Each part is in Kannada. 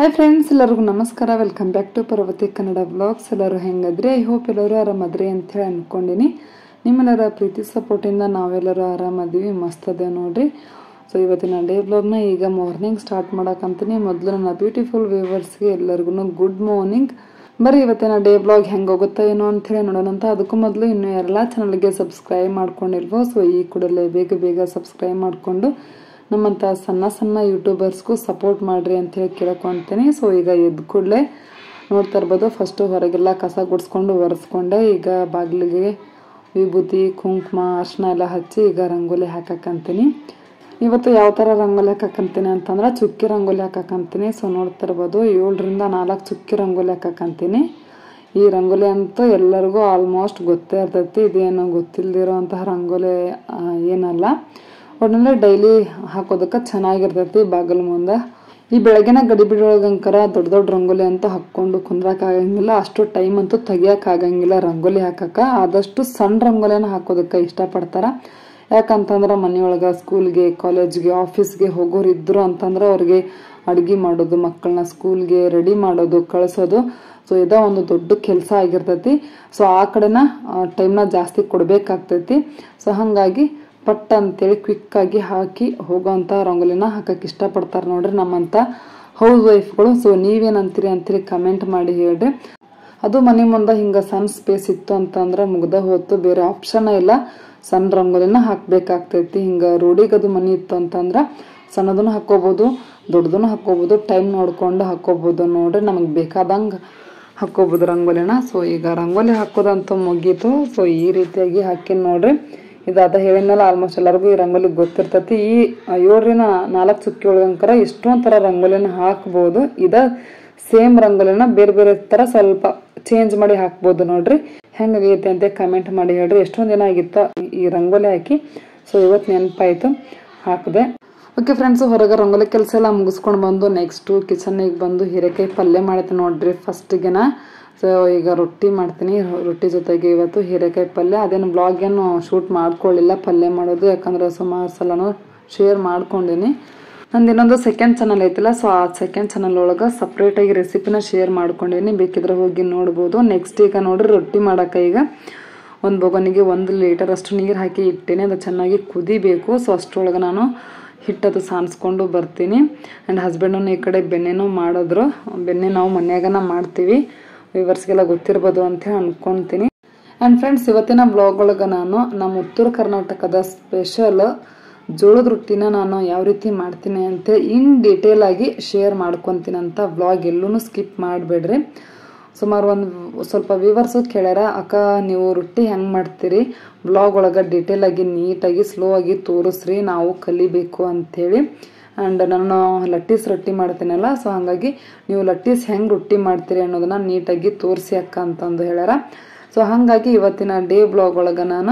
ಹಾಯ್ ಫ್ರೆಂಡ್ಸ್, ಎಲ್ಲರಿಗೂ ನಮಸ್ಕಾರ. Welcome back to Parvati Kannada vlogs. ಎಲ್ಲರೂ ಹೆಂಗದ್ರಿ? ಐ ಹೋಪ್ ಎಲ್ಲರೂ ಆರಾಮದ್ರಿ ಅಂತೇಳಿ ಅಂದ್ಕೊಂಡಿನಿ. ನಿಮ್ಮೆಲ್ಲರ ಪ್ರೀತಿ ಸಪೋರ್ಟಿಂದ ನಾವೆಲ್ಲರೂ ಆರಾಮದೀವಿ, ಮಸ್ತ್ ಅದೇವು ನೋಡ್ರಿ. ಸೊ ಇವತ್ತಿನ ಡೇ ವ್ಲಾಗ್ನ ಈಗ ಮಾರ್ನಿಂಗ್ ಸ್ಟಾರ್ಟ್ ಮಾಡಕ್ಕಂತೀನಿ. ಮೊದಲು ನನ್ನ ಬ್ಯೂಟಿಫುಲ್ ವ್ಯೂವರ್ಸ್ಗೆ ಎಲ್ಲರಿಗೂ ಗುಡ್ ಮಾರ್ನಿಂಗ್. ಬರೀ ಇವತ್ತಿನ ಡೇ ವ್ಲಾಗ್ ಹೆಂಗೆ ಹೋಗುತ್ತಾ ಏನೋ ಅಂಥೇಳಿ ನೋಡೋಣಂತ. ಅದಕ್ಕೂ ಮೊದಲು ಇನ್ನೂ ಎಲ್ಲ ಚಾನಲ್ಗೆ ಸಬ್ಸ್ಕ್ರೈಬ್ ಮಾಡ್ಕೊಂಡಿಲ್ವೋ, ಸೊ ಈ ಕೂಡಲೇ ಬೇಗ ಸಬ್ಸ್ಕ್ರೈಬ್ ಮಾಡಿಕೊಂಡು ನಮ್ಮಂಥ ಸಣ್ಣ ಯೂಟ್ಯೂಬರ್ಸ್ಗೂ ಸಪೋರ್ಟ್ ಮಾಡಿರಿ ಅಂಥೇಳಿ ಕೇಳ್ಕೊತೀನಿ. ಸೊ ಈಗ ಎದ್ದು ಕೂಡಲೇ ನೋಡ್ತಾ ಇರ್ಬೋದು, ಫಸ್ಟು ಹೊರಗೆಲ್ಲ ಕಸ ಗುಡಿಸ್ಕೊಂಡು ಒರೆಸ್ಕೊಂಡೆ. ಈಗ ಬಾಗಿಲಿಗೆ ವಿಭೂತಿ, ಕುಂಕುಮ, ಅರ್ಶಿನ ಎಲ್ಲ ಹಚ್ಚಿ ಈಗ ರಂಗೋಲಿ ಹಾಕಕ್ಕಂತೀನಿ. ಇವತ್ತು ಯಾವ ಥರ ರಂಗೋಲಿ ಹಾಕಕ್ಕಂತೀನಿ ಅಂತಂದ್ರೆ ಚುಕ್ಕಿ ರಂಗೋಲಿ ಹಾಕಕ್ಕಂತೀನಿ. ಸೊ ನೋಡ್ತಾ ಇರ್ಬೋದು, 7 ರಿಂದ 4 ಚುಕ್ಕಿ ರಂಗೋಲಿ ಹಾಕಕ್ಕಂತೀನಿ. ಈ ರಂಗೋಲಿ ಅಂತೂ ಎಲ್ಲರಿಗೂ ಆಲ್ಮೋಸ್ಟ್ ಗೊತ್ತೇ ಇರ್ತೈತಿ. ಇದೇನು ಗೊತ್ತಿಲ್ಲದಿರೋ ಅಂತಹ ರಂಗೋಲಿ ಏನಲ್ಲ, ಒಟ್ಟಿನಲ್ಲಿ ಡೈಲಿ ಹಾಕೋದಕ್ಕೆ ಚೆನ್ನಾಗಿರ್ತೈತಿ ಬಾಗಿಲು ಮುಂದೆ. ಈ ಬೆಳಗಿನ ಗಡಿಬಿಡೊಳಗಂಕರ ದೊಡ್ಡ ರಂಗೋಲಿ ಅಂತ ಹಾಕ್ಕೊಂಡು ಕುಂದ್ರಕ್ಕಾಗಂಗಿಲ್ಲ, ಅಷ್ಟು ಟೈಮ್ ಅಂತೂ ತೆಗಿಯೋಕ್ಕಾಗಂಗಿಲ್ಲ ರಂಗೋಲಿ ಹಾಕಕ್ಕೆ. ಆದಷ್ಟು ಸಣ್ಣ ರಂಗೋಲಿನ ಹಾಕೋದಕ್ಕೆ ಇಷ್ಟಪಡ್ತಾರೆ. ಯಾಕಂತಂದ್ರೆ ಮನೆಯೊಳಗೆ ಸ್ಕೂಲ್ಗೆ, ಕಾಲೇಜ್ಗೆ, ಆಫೀಸ್ಗೆ ಹೋಗೋರು ಇದ್ರು ಅಂತಂದ್ರೆ ಅವ್ರಿಗೆ ಅಡುಗೆ ಮಾಡೋದು, ಮಕ್ಕಳನ್ನ ಸ್ಕೂಲ್ಗೆ ರೆಡಿ ಮಾಡೋದು, ಕಳಿಸೋದು, ಸೊ ಇದೇ ಒಂದು ದೊಡ್ಡ ಕೆಲಸ ಆಗಿರ್ತೈತಿ. ಸೊ ಆ ಕಡೆನ ಟೈಮ್ನ ಜಾಸ್ತಿ ಕೊಡಬೇಕಾಗ್ತೈತಿ. ಸೊ ಹಾಗಾಗಿ ಪಟ್ಟ ಅಂತೇಳಿ ಕ್ವಿಕ್ಕಾಗಿ ಹಾಕಿ ಹೋಗೋವಂಥ ರಂಗೋಲಿನ ಹಾಕಕ್ಕೆ ಇಷ್ಟಪಡ್ತಾರೆ ನೋಡ್ರಿ ನಮ್ಮಂಥ ಹೌಸ್ ವೈಫ್ಗಳು. ಸೊ ನೀವೇನಂತೀರಿ ಅಂತೇಳಿ ಕಮೆಂಟ್ ಮಾಡಿ ಹೇಳ್ರಿ. ಅದು ಮನೆ ಮುಂದೆ ಹಿಂಗೆ ಸಣ್ಣ ಸ್ಪೇಸ್ ಇತ್ತು ಅಂತಂದ್ರೆ ಮುಗ್ದ ಹೊತ್ತು ಬೇರೆ ಆಪ್ಷನ್ ಇಲ್ಲ, ಸಣ್ಣ ರಂಗೋಲಿನ ಹಾಕಬೇಕಾಗ್ತೈತಿ. ಹಿಂಗೆ ರೋಡಿಗದು ಮನೆ ಇತ್ತು ಅಂತಂದ್ರೆ ಸಣ್ಣದನ್ನು ಹಾಕೋಬೋದು, ದೊಡ್ಡದನ್ನು ಹಾಕೋಬೋದು, ಟೈಮ್ ನೋಡ್ಕೊಂಡು ಹಾಕೋಬೋದು ನೋಡ್ರಿ. ನಮಗೆ ಬೇಕಾದಂಗೆ ಹಾಕೋಬೋದು ರಂಗೋಲಿನ. ಸೊ ಈಗ ರಂಗೋಲಿ ಹಾಕೋದಂತೂ ಮುಗೀತು. ಸೊ ಈ ರೀತಿಯಾಗಿ ಹಾಕಿ ನೋಡ್ರಿ. ಇದಾದ ಹೇಳಿದ್ಮೇಲೆ ಆಲ್ಮೋಸ್ಟ್ ಎಲ್ಲರಿಗೂ ಈ ರಂಗೋಲಿ ಗೊತ್ತಿರ್ತೈತಿ. ಈ 7 ರಿಂದ 4 ಚುಕ್ಕಿ ಒಳಗಂಕರ ಇಷ್ಟೊಂದು ಥರ ರಂಗೋಲಿನ ಹಾಕ್ಬೋದು. ಸೇಮ್ ರಂಗೋಲಿನ ಬೇರೆ ಥರ ಸ್ವಲ್ಪ ಚೇಂಜ್ ಮಾಡಿ ಹಾಕ್ಬೋದು ನೋಡ್ರಿ. ಹೆಂಗಾಗೈತೆ ಅಂತ ಕಮೆಂಟ್ ಮಾಡಿ ಹೇಳ್ರಿ. ಎಷ್ಟೊಂದು ದಿನ ಆಗಿತ್ತು ಈ ರಂಗೋಲಿ ಹಾಕಿ. ಸೊ ಇವತ್ತು ನೆನಪಾಯಿತು, ಹಾಕಿದೆ. ಓಕೆ ಫ್ರೆಂಡ್ಸ್, ಹೊರಗೆ ರಂಗೋಲಿ ಕೆಲಸ ಎಲ್ಲ ಮುಗಿಸ್ಕೊಂಡು ಬಂದು ನೆಕ್ಸ್ಟು ಕಿಚನ್ನಿಗೆ ಬಂದು ಹೀರೆಕಾಯಿ ಪಲ್ಯ ಮಾಡ್ತೀನಿ ನೋಡ್ರಿ ಫಸ್ಟಿಗೆನ. ಸೊ ಈಗ ರೊಟ್ಟಿ ಮಾಡ್ತೀನಿ. ರೊಟ್ಟಿ ಜೊತೆಗೆ ಇವತ್ತು ಹೀರೆಕಾಯಿ ಪಲ್ಯ. ಅದೇನು ಬ್ಲಾಗ್ ಏನು ಶೂಟ್ ಮಾಡ್ಕೊಳ್ಳಿಲ್ಲ ಪಲ್ಯ ಮಾಡೋದು, ಯಾಕಂದ್ರೆ ಸುಮಾರು ಸಲನೂ ಶೇರ್ ಮಾಡ್ಕೊಂಡಿನಿ. ನಂದು ಇನ್ನೊಂದು ಸೆಕೆಂಡ್ ಚಾನಲ್ ಐತಿಲ್ಲ, ಸೊ ಆ ಸೆಕೆಂಡ್ ಚಾನಲ್ ಒಳಗೆ ಸಪ್ರೇಟಾಗಿ ರೆಸಿಪಿನ ಶೇರ್ ಮಾಡ್ಕೊಂಡಿನಿ, ಬೇಕಿದ್ರೆ ಹೋಗಿ ನೋಡ್ಬೋದು. ನೆಕ್ಸ್ಟ್ ಈಗ ನೋಡ್ರಿ ರೊಟ್ಟಿ ಮಾಡೋಕೆ ಈಗ ಒಂದು ಬೊಗನಿಗೆ 1 ಲೀಟರ್ ಅಷ್ಟು ನೀರು ಹಾಕಿ ಇಟ್ಟೇನೆ. ಅದು ಚೆನ್ನಾಗಿ ಕುದಿಬೇಕು. ಸೊ ಅಷ್ಟರೊಳಗೆ ನಾನು ಹಿಟ್ಟದು ಸಾಣಿಸ್ಕೊಂಡು ಬರ್ತೀನಿ. ಆ್ಯಂಡ್ ಹಸ್ಬೆಂಡನ್ನು ಈ ಕಡೆ ಬೆಣ್ಣೆನೂ ಮಾಡಿದ್ರು. ಬೆಣ್ಣೆ ನಾವು ಮನ್ಯಾಗನ ಮಾಡ್ತೀವಿ, ವ್ಯೂವರ್ಸ್ಗೆಲ್ಲ ಗೊತ್ತಿರ್ಬೋದು ಅಂತೇಳಿ ಅನ್ಕೊತೀನಿ. ಆ್ಯಂಡ್ ಫ್ರೆಂಡ್ಸ್, ಇವತ್ತಿನ ಬ್ಲಾಗ್ ಒಳಗೆ ನಾನು ನಮ್ಮ ಉತ್ತರ ಕರ್ನಾಟಕದ ಸ್ಪೆಷಲ್ ಜೋಳದ ರೊಟ್ಟಿನ ನಾನು ಯಾವ ರೀತಿ ಮಾಡ್ತೀನಿ ಅಂತ ಇನ್ ಡೀಟೇಲ್ ಆಗಿ ಶೇರ್ ಮಾಡ್ಕೊತೀನಿ ಅಂತ. ಬ್ಲಾಗ್ ಎಲ್ಲೂ ಸ್ಕಿಪ್ ಮಾಡಬೇಡ್ರಿ. ಸುಮಾರು ಸ್ವಲ್ಪ ವ್ಯೂವರ್ಸು ಕೇಳ್ಯಾರ, ಅಕ್ಕ ನೀವು ರೊಟ್ಟಿ ಹೆಂಗೆ ಮಾಡ್ತೀರಿ ಬ್ಲಾಗ್ ಒಳಗೆ ಡೀಟೇಲ್ ಆಗಿ ನೀಟಾಗಿ ಸ್ಲೋ ಆಗಿ ತೋರಿಸ್ರಿ, ನಾವು ಕಲಿಬೇಕು ಅಂಥೇಳಿ. ಆ್ಯಂಡ್ ನಾನು ಲಟ್ಟೀಸ್ ರೊಟ್ಟಿ ಮಾಡ್ತೀನಲ್ಲ, ಸೊ ಹಾಗಾಗಿ ನೀವು ಲಟ್ಟೀಸ್ ಹೆಂಗೆ ರೊಟ್ಟಿ ಮಾಡ್ತೀರಿ ಅನ್ನೋದನ್ನ ನೀಟಾಗಿ ತೋರಿಸಿ ಅಕ್ಕ ಅಂತಂದು ಹೇಳ್ಯಾರ. ಸೊ ಹಾಗಾಗಿ ಇವತ್ತಿನ ಡೇ ಬ್ಲಾಗ್ ಒಳಗೆ ನಾನು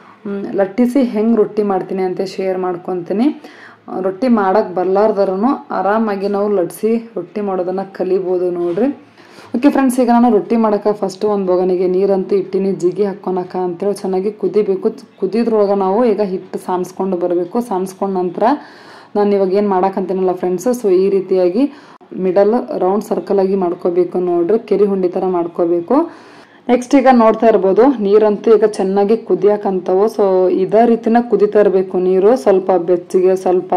ಲಟ್ಟಿಸಿ ಹೆಂಗೆ ರೊಟ್ಟಿ ಮಾಡ್ತೀನಿ ಅಂತ ಶೇರ್ ಮಾಡ್ಕೊತೀನಿ. ರೊಟ್ಟಿ ಮಾಡೋಕ್ಕೆ ಬರ್ಲಾರ್ದರೂ ಆರಾಮಾಗಿ ನಾವು ಲಟ್ಸಿ ರೊಟ್ಟಿ ಮಾಡೋದನ್ನು ಕಲಿಬೋದು ನೋಡ್ರಿ. ಓಕೆ ಫ್ರೆಂಡ್ಸ್, ಈಗ ನಾನು ರೊಟ್ಟಿ ಮಾಡೋಕೆ ಫಸ್ಟು ಒಂದು ಬೊಗನಿಗೆ ನೀರಂತೂ ಇಟ್ಟಿನಿ, ಜಿಗಿ ಹಾಕ್ಕೊಳಕ ಅಂತೇಳಿ ಚೆನ್ನಾಗಿ ಕುದಿಬೇಕು. ಕುದಿದ್ರೊಳಗೆ ನಾವು ಈಗ ಹಿಟ್ಟು ಸಾಣಿಸ್ಕೊಂಡು ಬರಬೇಕು. ಸಾಣಿಸ್ಕೊಂಡ ನಂತರ ನಾನು ಇವಾಗ ಏನು ಮಾಡಕ್ಕಂತೀನಲ್ಲ ಫ್ರೆಂಡ್ಸ್, ಸೊ ಈ ರೀತಿಯಾಗಿ ಮಿಡಲ್ ರೌಂಡ್ ಸರ್ಕಲ್ ಆಗಿ ಮಾಡ್ಕೋಬೇಕು ನೋಡ್ರಿ, ಕೆರಿ ಹುಂಡಿ ಥರ ಮಾಡ್ಕೋಬೇಕು. ನೆಕ್ಸ್ಟ್ ಈಗ ನೋಡ್ತಾ ಇರ್ಬೋದು, ನೀರಂತೂ ಈಗ ಚೆನ್ನಾಗಿ ಕುದಿಯಾಕಂತವು. ಸೊ ಇದೇ ರೀತಿನ ಕುದಿತಾ ಇರಬೇಕು ನೀರು. ಸ್ವಲ್ಪ ಬೆಚ್ಚಗೆ, ಸ್ವಲ್ಪ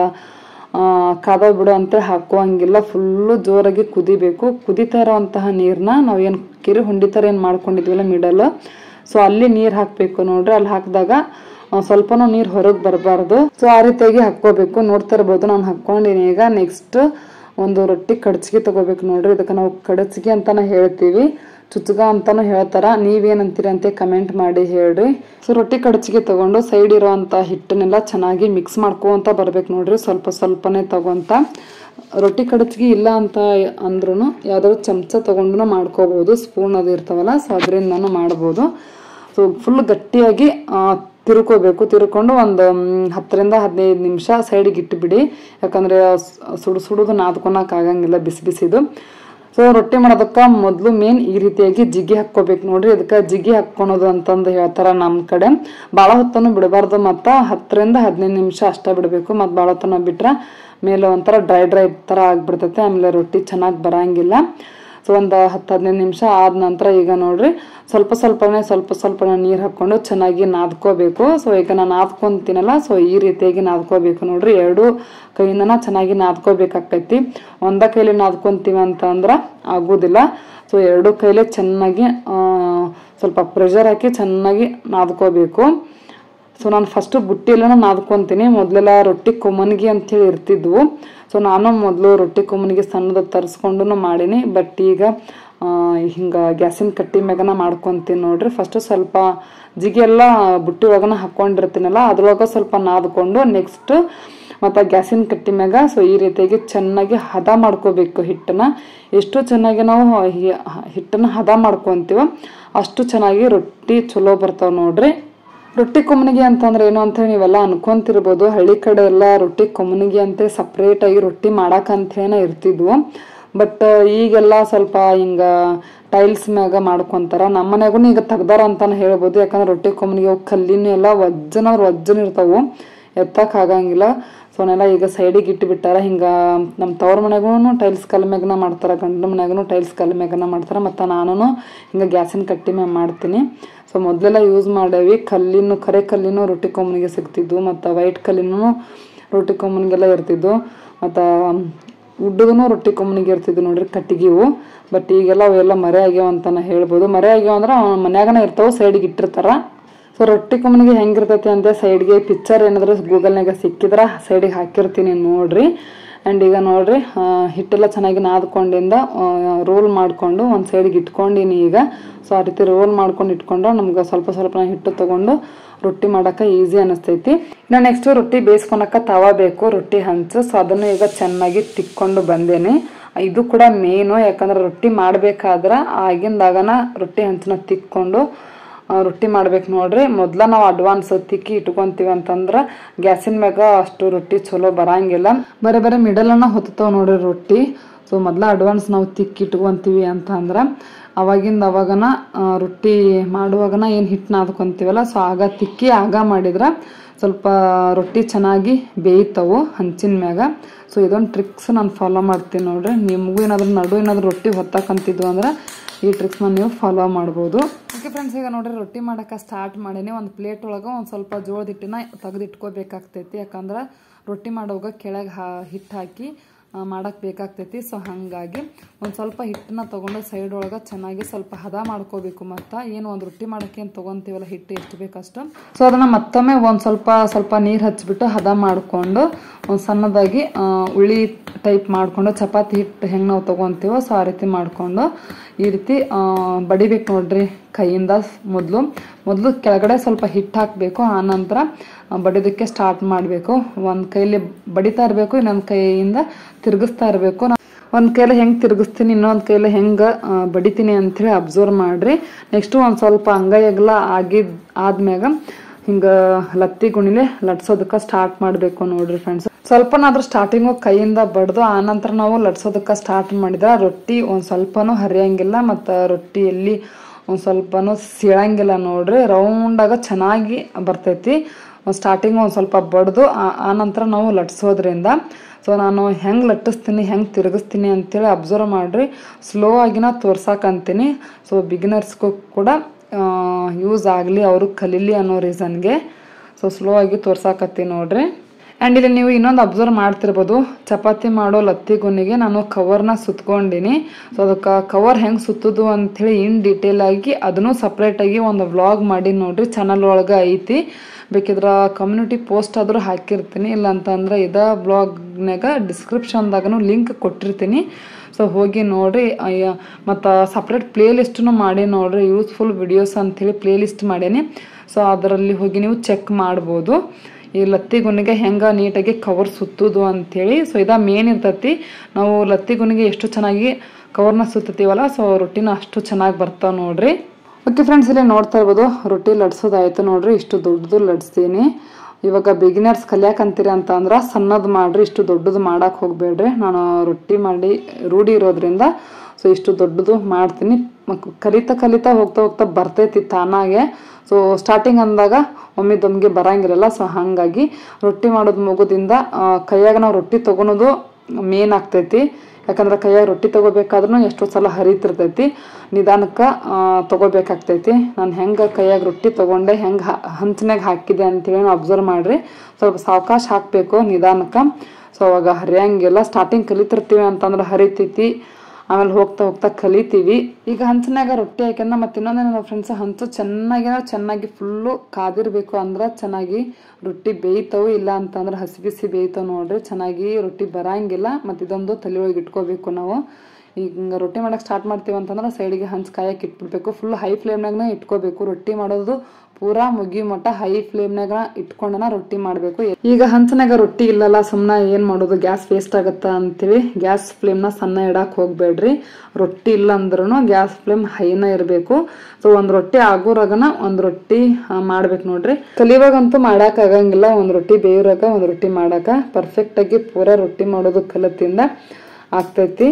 ಕಾದ ಬಿಡು ಅಂತ ಹಾಕುವಂಗಿಲ್ಲ, ಫುಲ್ಲು ಜೋರಾಗಿ ಕುದಿಬೇಕು. ಕುದಿತಾ ಇರೋವಂತಹ ನೀರನ್ನ ನಾವೇನು ಕೆರಿ ಹುಂಡಿ ಥರ ಏನು ಮಾಡ್ಕೊಂಡಿದ್ವಲ್ಲ ಮಿಡಲ್, ಸೊ ಅಲ್ಲಿ ನೀರು ಹಾಕಬೇಕು ನೋಡ್ರಿ. ಅಲ್ಲಿ ಹಾಕಿದಾಗ ಸ್ವಲ್ಪನೂ ನೀರು ಹೊರಗೆ ಬರಬಾರ್ದು. ಸೊ ಆ ರೀತಿಯಾಗಿ ಹಾಕ್ಕೋಬೇಕು. ನೋಡ್ತಾ ಇರ್ಬೋದು ನಾನು ಹಾಕ್ಕೊಂಡಿನಿ. ಈಗ ನೆಕ್ಸ್ಟ್ ಒಂದು ರೊಟ್ಟಿ ಕಡಚಿಗೆ ತಗೋಬೇಕು ನೋಡ್ರಿ. ಇದಕ್ಕೆ ನಾವು ಕಡಚಿಗೆ ಅಂತಾನೆ ಹೇಳ್ತೀವಿ, ಚುಚ್ಚಗ ಅಂತಾನು ಹೇಳ್ತಾರ. ನೀವೇನಂತೀರಿ ಅಂತ ಕಮೆಂಟ್ ಮಾಡಿ ಹೇಳ್ರಿ. ಸೊ ರೊಟ್ಟಿ ಕಡಚಿಗೆ ತಗೊಂಡು ಸೈಡ್ ಇರೋವಂಥ ಹಿಟ್ಟನ್ನೆಲ್ಲ ಚೆನ್ನಾಗಿ ಮಿಕ್ಸ್ ಮಾಡ್ಕೊಂತ ಬರ್ಬೇಕು ನೋಡ್ರಿ, ಸ್ವಲ್ಪನೇ ತಗೊಂತ. ರೊಟ್ಟಿ ಕಡಚಿಗೆ ಇಲ್ಲ ಅಂತ ಅಂದ್ರೂ ಯಾವ್ದಾದ್ರು ಚಮಚ ತಗೊಂಡು ಮಾಡ್ಕೋಬಹುದು, ಸ್ಪೂನ್ ಅದು ಇರ್ತಾವಲ್ಲ, ಸೊ ಅದರಿಂದನೂ ಮಾಡ್ಬೋದು. ಸೊ ಫುಲ್ ಗಟ್ಟಿಯಾಗಿ ತಿರ್ಕೊಂಡು ಒಂದು 10 ರಿಂದ 15 ನಿಮಿಷ ಸೈಡಿಗೆ ಇಟ್ಟುಬಿಡಿ. ಯಾಕಂದರೆ ಸುಡುದು ನಾದ್ಕೊಳಕ್ಕೆ ಆಗಂಗಿಲ್ಲ ಬಿಸಿದು. ಸೊ ರೊಟ್ಟಿ ಮಾಡೋದಕ್ಕೆ ಮೊದಲು ಮೇನ್ ಈ ರೀತಿಯಾಗಿ ಜಿಗಿ ಹಾಕ್ಕೋಬೇಕು ನೋಡ್ರಿ. ಇದಕ್ಕೆ ಜಿಗಿ ಹಾಕ್ಕೊಳೋದು ಅಂತಂದು ಹೇಳ್ತಾರ ನಮ್ಮ ಕಡೆ. ಭಾಳ ಹೊತ್ತನ್ನು ಬಿಡಬಾರ್ದು, ಮತ್ತು 10 ರಿಂದ 15 ನಿಮಿಷ ಅಷ್ಟೇ ಬಿಡಬೇಕು. ಮತ್ತು ಭಾಳ ಹೊತ್ತನ್ನು ಬಿಟ್ರೆ ಮೇಲೆ ಒಂಥರ ಡ್ರೈ ಥರ ಆಗಿಬಿಡ್ತೈತೆ, ಆಮೇಲೆ ರೊಟ್ಟಿ ಚೆನ್ನಾಗಿ ಬರಂಗಿಲ್ಲ. ಸೊ ಒಂದು 10-15 ನಿಮಿಷ ಆದ ನಂತರ ಈಗ ನೋಡ್ರಿ ಸ್ವಲ್ಪ ಸ್ವಲ್ಪನೇ ನೀರು ಹಾಕ್ಕೊಂಡು ಚೆನ್ನಾಗಿ ನಾದ್ಕೋಬೇಕು. ಸೊ ಈಗ ನಾನು ನಾದ್ಕೊಂತೀನಲ್ಲ, ಸೊ ಈ ರೀತಿಯಾಗಿ ನಾದ್ಕೋಬೇಕು ನೋಡ್ರಿ. 2 ಕೈಯಿಂದನ ಚೆನ್ನಾಗಿ ನಾದ್ಕೋಬೇಕಾಕೈತಿ. ಒಂದ ಕೈಲಿ ನಾದ್ಕೊಂತೀವಿ ಅಂತಂದ್ರೆ ಆಗೋದಿಲ್ಲ. ಸೊ 2 ಕೈಲೇ ಚೆನ್ನಾಗಿ ಸ್ವಲ್ಪ ಪ್ರೆಷರ್ ಹಾಕಿ ಚೆನ್ನಾಗಿ ನಾದ್ಕೋಬೇಕು. ಸೊ ನಾನು ಫಸ್ಟು ಬುಟ್ಟಿಯೆಲ್ಲ ನಾದ್ಕೊತೀನಿ. ಮೊದಲೆಲ್ಲ ರೊಟ್ಟಿ ಕೊಮ್ಮನಿಗೆ ಅಂತೇಳಿ ಇರ್ತಿದ್ವು. ಸೊ ನಾನು ಮೊದಲು ರೊಟ್ಟಿ ಕೊಮ್ಮನಿಗೆ ಸಣ್ಣದ ತರಿಸ್ಕೊಂಡು ಮಾಡೀನಿ. ಬಟ್ ಈಗ ಹಿಂಗೆ ಗ್ಯಾಸಿನ ಕಟ್ಟಿ ಮ್ಯಾಗನ ಮಾಡ್ಕೊತೀನಿ ನೋಡ್ರಿ. ಫಸ್ಟು ಸ್ವಲ್ಪ ಜಿಗಿ ಎಲ್ಲ ಬುಟ್ಟಿ ಒಳಗನ ಹಾಕ್ಕೊಂಡಿರ್ತೀನಲ್ಲ, ಅದ್ರೊಳಗೆ ಸ್ವಲ್ಪ ನಾದ್ಕೊಂಡು ನೆಕ್ಸ್ಟ್ ಮತ್ತು ಗ್ಯಾಸಿನ ಕಟ್ಟಿ ಮ್ಯಾಗ ಸೊ ಈ ರೀತಿಯಾಗಿ ಚೆನ್ನಾಗಿ ಹದ ಮಾಡ್ಕೋಬೇಕು ಹಿಟ್ಟನ್ನ. ಎಷ್ಟು ಚೆನ್ನಾಗಿ ನಾವು ಹಿಟ್ಟನ್ನು ಹದ ಮಾಡ್ಕೊತೀವೋ ಅಷ್ಟು ಚೆನ್ನಾಗಿ ರೊಟ್ಟಿ ಚಲೋ ಬರ್ತಾವೆ ನೋಡ್ರಿ. ರೊಟ್ಟಿ ಕೊಮ್ಮನಿಗೆ ಅಂತಂದ್ರೆ ಏನು ಅಂತೇಳಿ ನೀವೆಲ್ಲ ಅನ್ಕೊಂತಿರ್ಬೋದು. ಹಳ್ಳಿ ಕಡೆ ಎಲ್ಲ ರೊಟ್ಟಿ ಕೊಮ್ಮನಿಗೆ ಅಂತೇಳಿ ಸಪ್ರೇಟಾಗಿ ರೊಟ್ಟಿ ಮಾಡಕ್ಕಂತೇಳಿ ಇರ್ತಿದ್ವು. ಬಟ್ ಈಗೆಲ್ಲ ಸ್ವಲ್ಪ ಹಿಂಗೆ ಟೈಲ್ಸ್ ಮ್ಯಾಗ ಮಾಡ್ಕೊತಾರ. ನಮ್ಮ ಮನೆಗೂ ಈಗ ತೆಗ್ದಾರ ಅಂತಾನೆ ಹೇಳ್ಬೋದು. ಯಾಕಂದ್ರೆ ರೊಟ್ಟಿ ಕೊಮ್ಮನಿಗೆ ಕಲ್ಲಿನ ಎಲ್ಲ ವಜ್ಜನ ಇರ್ತಾವು, ಎತ್ತಕ್ಕೆ ಆಗಂಗಿಲ್ಲ. ಸೊ ಅವನ್ನೆಲ್ಲ ಈಗ ಸೈಡಿಗೆ ಇಟ್ಟುಬಿಟ್ಟಾರ. ಹಿಂಗೆ ನಮ್ಮ ತವ್ರ ಮನೆಗೂ ಟೈಲ್ಸ್ ಕಲ್ ಮ್ಯಾಗನ ಮಾಡ್ತಾರೆ, ಗಂಡ ಮನೆಗೂ ಟೈಲ್ಸ್ ಕಲ್ ಮ್ಯಾಗನ ಮಾಡ್ತಾರೆ. ಮತ್ತು ನಾನು ಹಿಂಗೆ ಗ್ಯಾಸಿನ ಕಟ್ಟಿ ಮ್ಯಾಗ ಮಾಡ್ತೀನಿ. ಸೊ ಮೊದಲೆಲ್ಲ ಯೂಸ್ ಮಾಡೇವಿ ಕರೆ ಕಲ್ಲಿನೂ ರೊಟ್ಟಿ ಕೊಮ್ಮನಿಗೆ ಸಿಗ್ತಿದ್ವು, ಮತ್ತು ವೈಟ್ ಕಲ್ಲಿನೂ ರೊಟ್ಟಿ ಕೊಮ್ಮನಿಗೆಲ್ಲ ಇರ್ತಿದ್ವು, ಮತ್ತು ಉಡ್ಡದೂ ರೊಟ್ಟಿ ಕೊಮ್ಮನಿಗೆ ಇರ್ತಿದ್ವು ನೋಡ್ರಿ ಕಟ್ಟಿಗೆವು. ಬಟ್ ಈಗೆಲ್ಲ ಅವೆಲ್ಲ ಮರೆ ಆಗ್ಯಾವ ಅಂತಾನೆ ಹೇಳ್ಬೋದು. ಮರೆ ಆಗ್ಯಾವ ಅಂದ್ರೆ ಮನ್ಯಾಗನ ಇರ್ತಾವೆ, ಸೈಡಿಗೆ ಇಟ್ಟಿರ್ತಾರ. ಸೊ ರೊಟ್ಟಿ ಕೊಮ್ಮನಿಗೆ ಹೆಂಗಿರ್ತೈತಿ ಅಂತ ಸೈಡ್ಗೆ ಪಿಕ್ಚರ್ ಏನಾದರೂ ಗೂಗಲ್ನಾಗ ಸಿಕ್ಕಿದ್ರೆ ಸೈಡಿಗೆ ಹಾಕಿರ್ತೀನಿ ನೋಡ್ರಿ. ಆ್ಯಂಡ್ ಈಗ ನೋಡ್ರಿ ಹಿಟ್ಟೆಲ್ಲ ಚೆನ್ನಾಗಿ ನಾದ್ಕೊಂಡಿಂದ ರೋಲ್ ಮಾಡಿಕೊಂಡು ಒಂದು ಸೈಡಿಗೆ ಇಟ್ಕೊಂಡಿನಿ ಈಗ. ಸೊ ಆ ರೀತಿ ರೋಲ್ ಮಾಡ್ಕೊಂಡು ಇಟ್ಕೊಂಡ್ರೆ ನಮ್ಗೆ ಸ್ವಲ್ಪ ಹಿಟ್ಟು ತೊಗೊಂಡು ರೊಟ್ಟಿ ಮಾಡೋಕೆ ಈಸಿ ಅನ್ನಿಸ್ತೈತಿ. ಇನ್ನು ನೆಕ್ಸ್ಟ್ ರೊಟ್ಟಿ ಬೇಯಿಸ್ಕೊಳಕ್ಕೆ ತವಾ ಬೇಕು, ರೊಟ್ಟಿ ಹಂಚು. ಸೊ ಅದನ್ನು ಈಗ ಚೆನ್ನಾಗಿ ತಿಕ್ಕೊಂಡು ಬಂದೇನೆ. ಇದು ಕೂಡ ಮೇನು, ಯಾಕಂದ್ರೆ ರೊಟ್ಟಿ ಮಾಡಬೇಕಾದ್ರೆ ಆಗಿಂದಾಗನ ರೊಟ್ಟಿ ಹಂಚನ್ನ ತಿಕ್ಕೊಂಡು ರೊಟ್ಟಿ ಮಾಡ್ಬೇಕು ನೋಡ್ರಿ. ಮೊದಲ ನಾವು ಅಡ್ವಾನ್ಸ್ ತಿಕ್ಕಿ ಇಟ್ಕೊಂತೀವಿ ಅಂತಂದ್ರೆ ಗ್ಯಾಸಿನ ಮ್ಯಾಗ ಅಷ್ಟು ರೊಟ್ಟಿ ಚಲೋ ಬರಂಗಿಲ್ಲ, ಬರೀ ಮಿಡಲನ್ನ ಹೊತ್ತಾವ ನೋಡ್ರಿ ರೊಟ್ಟಿ. ಸೊ ಮೊದಲ ಅಡ್ವಾನ್ಸ್ ನಾವು ತಿಕ್ಕಿ ಇಟ್ಕೊಂತೀವಿ ಅಂತಂದ್ರೆ ಅವಾಗನ ರೊಟ್ಟಿ ಮಾಡುವಾಗನ ಏನು ಹಿಟ್ಟು ನಾದ್ಕೊಂತೀವಲ್ಲ, ಸೊ ಆಗ ತಿಕ್ಕಿ ಆಗ ಮಾಡಿದ್ರೆ ಸ್ವಲ್ಪ ರೊಟ್ಟಿ ಚೆನ್ನಾಗಿ ಬೇಯ್ತವು ಹಂಚಿನ ಮ್ಯಾಗ. ಸೊ ಇದೊಂದು ಟ್ರಿಕ್ಸ್ ನಾನು ಫಾಲೋ ಮಾಡ್ತೀನಿ ನೋಡ್ರಿ. ನಿಮಗೂ ಏನಾದರೂ ರೊಟ್ಟಿ ಹೊತ್ತಕ್ಕಂತಿದ್ವು ಅಂದ್ರೆ ಈ ಟ್ರಿಕ್ಸ್ನ ನೀವು ಫಾಲೋ ಮಾಡ್ಬೋದು. ಓಕೆ ಫ್ರೆಂಡ್ಸ್, ಈಗ ನೋಡ್ರಿ ರೊಟ್ಟಿ ಮಾಡೋಕೆ ಸ್ಟಾರ್ಟ್ ಮಾಡೀನಿ. ಒಂದು ಪ್ಲೇಟ್ ಒಳಗೆ ಒಂದು ಸ್ವಲ್ಪ ಜೋಳದ ಹಿಟ್ಟನ್ನ ತೆಗೆದಿಟ್ಕೋಬೇಕಾಗ್ತೈತಿ. ಯಾಕಂದ್ರೆ ರೊಟ್ಟಿ ಮಾಡೋವಾಗ ಕೆಳಗೆ ಹಿಟ್ಟು ಹಾಕಿ ಮಾಡಕ್ಕೆ ಬೇಕಾಗ್ತೈತಿ. ಸೊ ಹಾಗಾಗಿ ಒಂದು ಸ್ವಲ್ಪ ಹಿಟ್ಟನ್ನ ತೊಗೊಂಡು ಸೈಡ್ ಒಳಗೆ ಚೆನ್ನಾಗಿ ಸ್ವಲ್ಪ ಹದ ಮಾಡ್ಕೋಬೇಕು. ಮತ್ತು ಏನು ಒಂದು ರೊಟ್ಟಿ ಮಾಡೋಕ್ಕೆ ಏನು ತೊಗೊತೀವಲ್ಲ ಹಿಟ್ಟು ಎಷ್ಟು ಬೇಕಷ್ಟು, ಸೊ ಅದನ್ನು ಮತ್ತೊಮ್ಮೆ ಒಂದು ಸ್ವಲ್ಪ ನೀರು ಹಚ್ಚಿಬಿಟ್ಟು ಹದ ಮಾಡಿಕೊಂಡು ಒಂದು ಸಣ್ಣದಾಗಿ ಉಳ್ಳಿ ಟೈಪ್ ಮಾಡಿಕೊಂಡು ಚಪಾತಿ ಹಿಟ್ಟು ಹೆಂಗೆ ನಾವು ತೊಗೊತೀವೋ ಸೊ ಆ ರೀತಿ ಮಾಡಿಕೊಂಡು ಈ ರೀತಿ ಬಡಿಬೇಕು ನೋಡ್ರಿ ಕೈಯಿಂದ. ಮೊದಲು ಕೆಳಗಡೆ ಸ್ವಲ್ಪ ಹಿಟ್ಟು ಹಾಕಬೇಕು, ಆನಂತರ ಬಡಿಯೋದಕ್ಕೆ ಸ್ಟಾರ್ಟ್ ಮಾಡಬೇಕು. ಒಂದು ಕೈಲಿ ಬಡಿತಾ ಇರಬೇಕು, ಇನ್ನೊಂದು ಕೈಯಿಂದ ತಿರುಗಿಸ್ತಾ ಇರಬೇಕು. ಒಂದು ಕೈಲಿ ಹೆಂಗೆ ತಿರುಗಿಸ್ತೀನಿ, ಇನ್ನೊಂದು ಕೈಲಿ ಹೆಂಗೆ ಬಡಿತೀನಿ ಅಂಥೇಳಿ ಅಬ್ಸರ್ವ್ ಮಾಡಿರಿ. ನೆಕ್ಸ್ಟು ಒಂದು ಸ್ವಲ್ಪ ಅಂಗೈಯೆಲ್ಲ ಆದ್ಮ್ಯಾಗ ಹಿಂಗೆ ಲತ್ತಿ ಗುಣಿಲೆ ಲಟ್ಸೋದಕ್ಕೆ ಸ್ಟಾರ್ಟ್ ಮಾಡಬೇಕು ನೋಡ್ರಿ ಫ್ರೆಂಡ್ಸ್. ಸ್ವಲ್ಪನಾದ್ರೂ ಸ್ಟಾರ್ಟಿಂಗು ಕೈಯಿಂದ ಬಡ್ದು ಆನಂತರ ನಾವು ಲಟ್ಸೋದಕ್ಕೆ ಸ್ಟಾರ್ಟ್ ಮಾಡಿದ್ರೆ ರೊಟ್ಟಿ ಒಂದು ಸ್ವಲ್ಪನೂ ಹರಿಯಂಗಿಲ್ಲ, ಮತ್ತು ರೊಟ್ಟಿಯಲ್ಲಿ ಒಂದು ಸ್ವಲ್ಪನೂ ಸೀಳಂಗಿಲ್ಲ ನೋಡ್ರಿ. ರೌಂಡಾಗ ಚೆನ್ನಾಗಿ ಬರ್ತೈತಿ. ಸ್ಟಾರ್ಟಿಂಗ್ ಒಂದು ಸ್ವಲ್ಪ ಬಡ್ದು ಆನಂತರ ನಾವು ಲಟ್ಸೋದ್ರಿಂದ. ಸೊ ನಾನು ಹೆಂಗೆ ಲಟ್ಟಿಸ್ತೀನಿ, ಹೆಂಗೆ ತಿರುಗಿಸ್ತೀನಿ ಅಂತೇಳಿ ಅಬ್ಸರ್ವ್ ಮಾಡಿರಿ. ಸ್ಲೋ ಆಗಿನ ತೋರ್ಸಕ್ಕಂತೀನಿ. ಸೊ ಬಿಗಿನರ್ಸ್ಗೂ ಕೂಡ ಯೂಸ್ ಆಗಲಿ, ಅವರು ಕಲೀಲಿ ಅನ್ನೋ ರೀಸನ್ಗೆ ಸೊ ಸ್ಲೋ ಆಗಿ ತೋರ್ಸಾಕತ್ತೀನಿ ನೋಡ್ರಿ. ಆ್ಯಂಡ್ ಇಲ್ಲಿ ನೀವು ಇನ್ನೊಂದು ಅಬ್ಸರ್ವ್ ಮಾಡ್ತಿರ್ಬೋದು, ಚಪಾತಿ ಮಾಡೋ ಲತ್ತಿ ಗುಣಿಗೆ ನಾನು ಕವರ್ನ ಸುತ್ಕೊಂಡಿನಿ. ಸೊ ಅದಕ್ಕೆ ಕವರ್ ಹೆಂಗೆ ಸುತ್ತೋದು ಅಂಥೇಳಿ ಇನ್ ಡೀಟೇಲ್ ಆಗಿ ಅದನ್ನು ಸಪ್ರೇಟಾಗಿ ಒಂದು ವ್ಲಾಗ್ ಮಾಡಿ ನೋಡ್ರಿ, ಚಾನಲ್ ಒಳಗೆ ಐತಿ. ಬೇಕಿದ್ರೆ ಕಮ್ಯುನಿಟಿ ಪೋಸ್ಟ್ ಆದರೂ ಹಾಕಿರ್ತೀನಿ, ಇಲ್ಲ ಅಂತಂದ್ರೆ ಇದೇ ಬ್ಲಾಗ್ನಾಗ ಡಿಸ್ಕ್ರಿಪ್ಷನ್ದಾಗೂ ಲಿಂಕ್ ಕೊಟ್ಟಿರ್ತೀನಿ. ಸೊ ಹೋಗಿ ನೋಡಿರಿ. ಮತ್ತು ಸಪ್ರೇಟ್ ಪ್ಲೇ ಲಿಸ್ಟನ್ನು ಮಾಡಿ ನೋಡ್ರಿ, ಯೂಸ್ಫುಲ್ ವಿಡಿಯೋಸ್ ಅಂಥೇಳಿ ಪ್ಲೇ ಲಿಸ್ಟ್ ಮಾಡೀನಿ. ಸೊ ಅದರಲ್ಲಿ ಹೋಗಿ ನೀವು ಚೆಕ್ ಮಾಡ್ಬೋದು ಈ ಲತ್ತಿ ಗುಣಿಗೆ ಹೆಂಗೆ ನೀಟಾಗಿ ಕವರ್ ಸುತ್ತೋದು ಅಂಥೇಳಿ. ಸೊ ಇದ ಮೇನ್ ಇರ್ತೈತಿ. ನಾವು ಲತ್ತಿ ಗುಣಿಗೆ ಎಷ್ಟು ಚೆನ್ನಾಗಿ ಕವರ್ನ ಸುತ್ತೀವಲ್ಲ, ಸೊ ರೊಟ್ಟಿನ ಅಷ್ಟು ಚೆನ್ನಾಗಿ ಬರ್ತಾವೆ ನೋಡ್ರಿ. ಓಕೆ ಫ್ರೆಂಡ್ಸ್, ಇಲ್ಲಿ ನೋಡ್ತಾ ಇರ್ಬೋದು ರೊಟ್ಟಿ ಲಟ್ಸೋದಾಯ್ತು ನೋಡ್ರಿ. ಇಷ್ಟು ದೊಡ್ಡದು ಲಟ್ಸ್ತೀನಿ. ಇವಾಗ ಬಿಗಿನರ್ಸ್ ಕಲಿಯಾಕಂತೀರಿ ಅಂತ ಅಂದ್ರೆ ಸಣ್ಣದು ಮಾಡ್ರಿ, ಇಷ್ಟು ದೊಡ್ಡದು ಮಾಡಕ್ಕೆ ಹೋಗ್ಬೇಡ್ರಿ. ನಾನು ರೊಟ್ಟಿ ಮಾಡಿ ರೂಢಿ ಇರೋದ್ರಿಂದ ಸೊ ಇಷ್ಟು ದೊಡ್ಡದು ಮಾಡ್ತೀನಿ. ಕಲಿತಾ ಹೋಗ್ತಾ ಬರ್ತೈತಿ ತಾನಾಗೆ. ಸೊ ಸ್ಟಾರ್ಟಿಂಗ್ ಅಂದಾಗ ಒಮ್ಮಿದೊಮ್ಗೆ ಬರಂಗಿರಲ್ಲ. ಸೊ ಹಾಗಾಗಿ ರೊಟ್ಟಿ ಮಾಡೋದು ಮುಗೋದಿಂದ ಕೈಯಾಗ ನಾವು ರೊಟ್ಟಿ ತೊಗೊಳೋದು ಮೇನ್ ಆಗ್ತೈತಿ. ಯಾಕಂದ್ರೆ ಕೈಯಾಗ ರೊಟ್ಟಿ ತೊಗೋಬೇಕಾದ್ರೂ ಎಷ್ಟೋ ಸಲ ಹರಿತಿರ್ತೈತಿ, ನಿಧಾನಕ್ಕೆ ತೊಗೋಬೇಕಾಗ್ತೈತಿ. ನಾನು ಹೆಂಗೆ ಕೈಯಾಗ ರೊಟ್ಟಿ ತೊಗೊಂಡೆ, ಹೆಂಗೆ ಹಂಚಿನಾಗ ಹಾಕಿದೆ ಅಂತೇಳಿ ಅಬ್ಸರ್ವ್ ಮಾಡಿರಿ. ಸ್ವಲ್ಪ ಸಾವಕಾಶ ಹಾಕಬೇಕು ನಿಧಾನಕ್ಕೆ. ಸೊ ಅವಾಗ ಹರಿಯಂಗಿಲ್ಲ. ಸ್ಟಾರ್ಟಿಂಗ್ ಕಲಿತಿರ್ತೀವಿ ಅಂತಂದ್ರೆ ಹರಿತೈತಿ, ಆಮೇಲೆ ಹೋಗ್ತಾ ಕಲಿತೀವಿ. ಈಗ ಹಂಚಿನಾಗ ರೊಟ್ಟಿ ಹಾಕ್ಯಂದ್ರೆ ಮತ್ತೆ ಇನ್ನೊಂದೇನ ಫ್ರೆಂಡ್ಸ್, ಹಂಚು ಚೆನ್ನಾಗಿ ಫುಲ್ಲು ಕಾದಿರ್ಬೇಕು ಅಂದ್ರೆ ಚೆನ್ನಾಗಿ ರೊಟ್ಟಿ ಬೇಯ್ತಾವು. ಇಲ್ಲ ಅಂತಂದ್ರೆ ಹಸಿ ಬಿಸಿ ಬೇಯ್ತಾವೆ ನೋಡ್ರಿ, ಚೆನ್ನಾಗಿ ರೊಟ್ಟಿ ಬರಂಗಿಲ್ಲ. ಮತ್ತು ಇದೊಂದು ತಲೆ ಒಳಗೆ ಇಟ್ಕೋಬೇಕು ನಾವು. ಈಗ ರೊಟ್ಟಿ ಮಾಡಕ್ಕೆ ಸ್ಟಾರ್ಟ್ ಮಾಡ್ತೀವಿ ಅಂತಂದ್ರೆ ಸೈಡಿಗೆ ಹಂಚು ಕಾಯಕ್ಕೆ ಇಟ್ಬಿಡ್ಬೇಕು. ಫುಲ್ ಹೈ ಫ್ಲೇಮ್ನಾಗ ಇಟ್ಕೋಬೇಕು. ರೊಟ್ಟಿ ಮಾಡೋದು ಪೂರಾ ಮುಗಿ ಮಟ್ಟ ಹೈ ಫ್ಲೇಮ್ನಾಗ ಇಟ್ಕೊಂಡನ ರೊಟ್ಟಿ ಮಾಡಬೇಕು. ಈಗ ಹಂಚನಾಗ ರೊಟ್ಟಿ ಇಲ್ಲಲ್ಲ, ಸುಮ್ಮನೆ ಏನು ಮಾಡೋದು, ಗ್ಯಾಸ್ ವೇಸ್ಟ್ ಆಗುತ್ತಾ ಅಂತೇಳಿ ಗ್ಯಾಸ್ ಫ್ಲೇಮ್ನ ಸಣ್ಣ ಇಡಕ್ಕೆ ಹೋಗ್ಬೇಡ್ರಿ. ರೊಟ್ಟಿ ಇಲ್ಲ ಅಂದ್ರೂ ಗ್ಯಾಸ್ ಫ್ಲೇಮ್ ಹೈನ ಇರಬೇಕು. ಸೊ ಒಂದು ರೊಟ್ಟಿ ಆಗೋರಾಗನ ಒಂದು ರೊಟ್ಟಿ ಮಾಡ್ಬೇಕು ನೋಡ್ರಿ. ಕಲಿವಾಗಂತೂ ಮಾಡಕ್ ಆಗಂಗಿಲ್ಲ. ಒಂದು ರೊಟ್ಟಿ ಬೇಯೋರಾಗ ಒಂದು ರೊಟ್ಟಿ ಮಾಡಾಕ ಪರ್ಫೆಕ್ಟಾಗಿ ಪೂರಾ ರೊಟ್ಟಿ ಮಾಡೋದು ಕಲತಿಂದ ಆಗ್ತೈತಿ.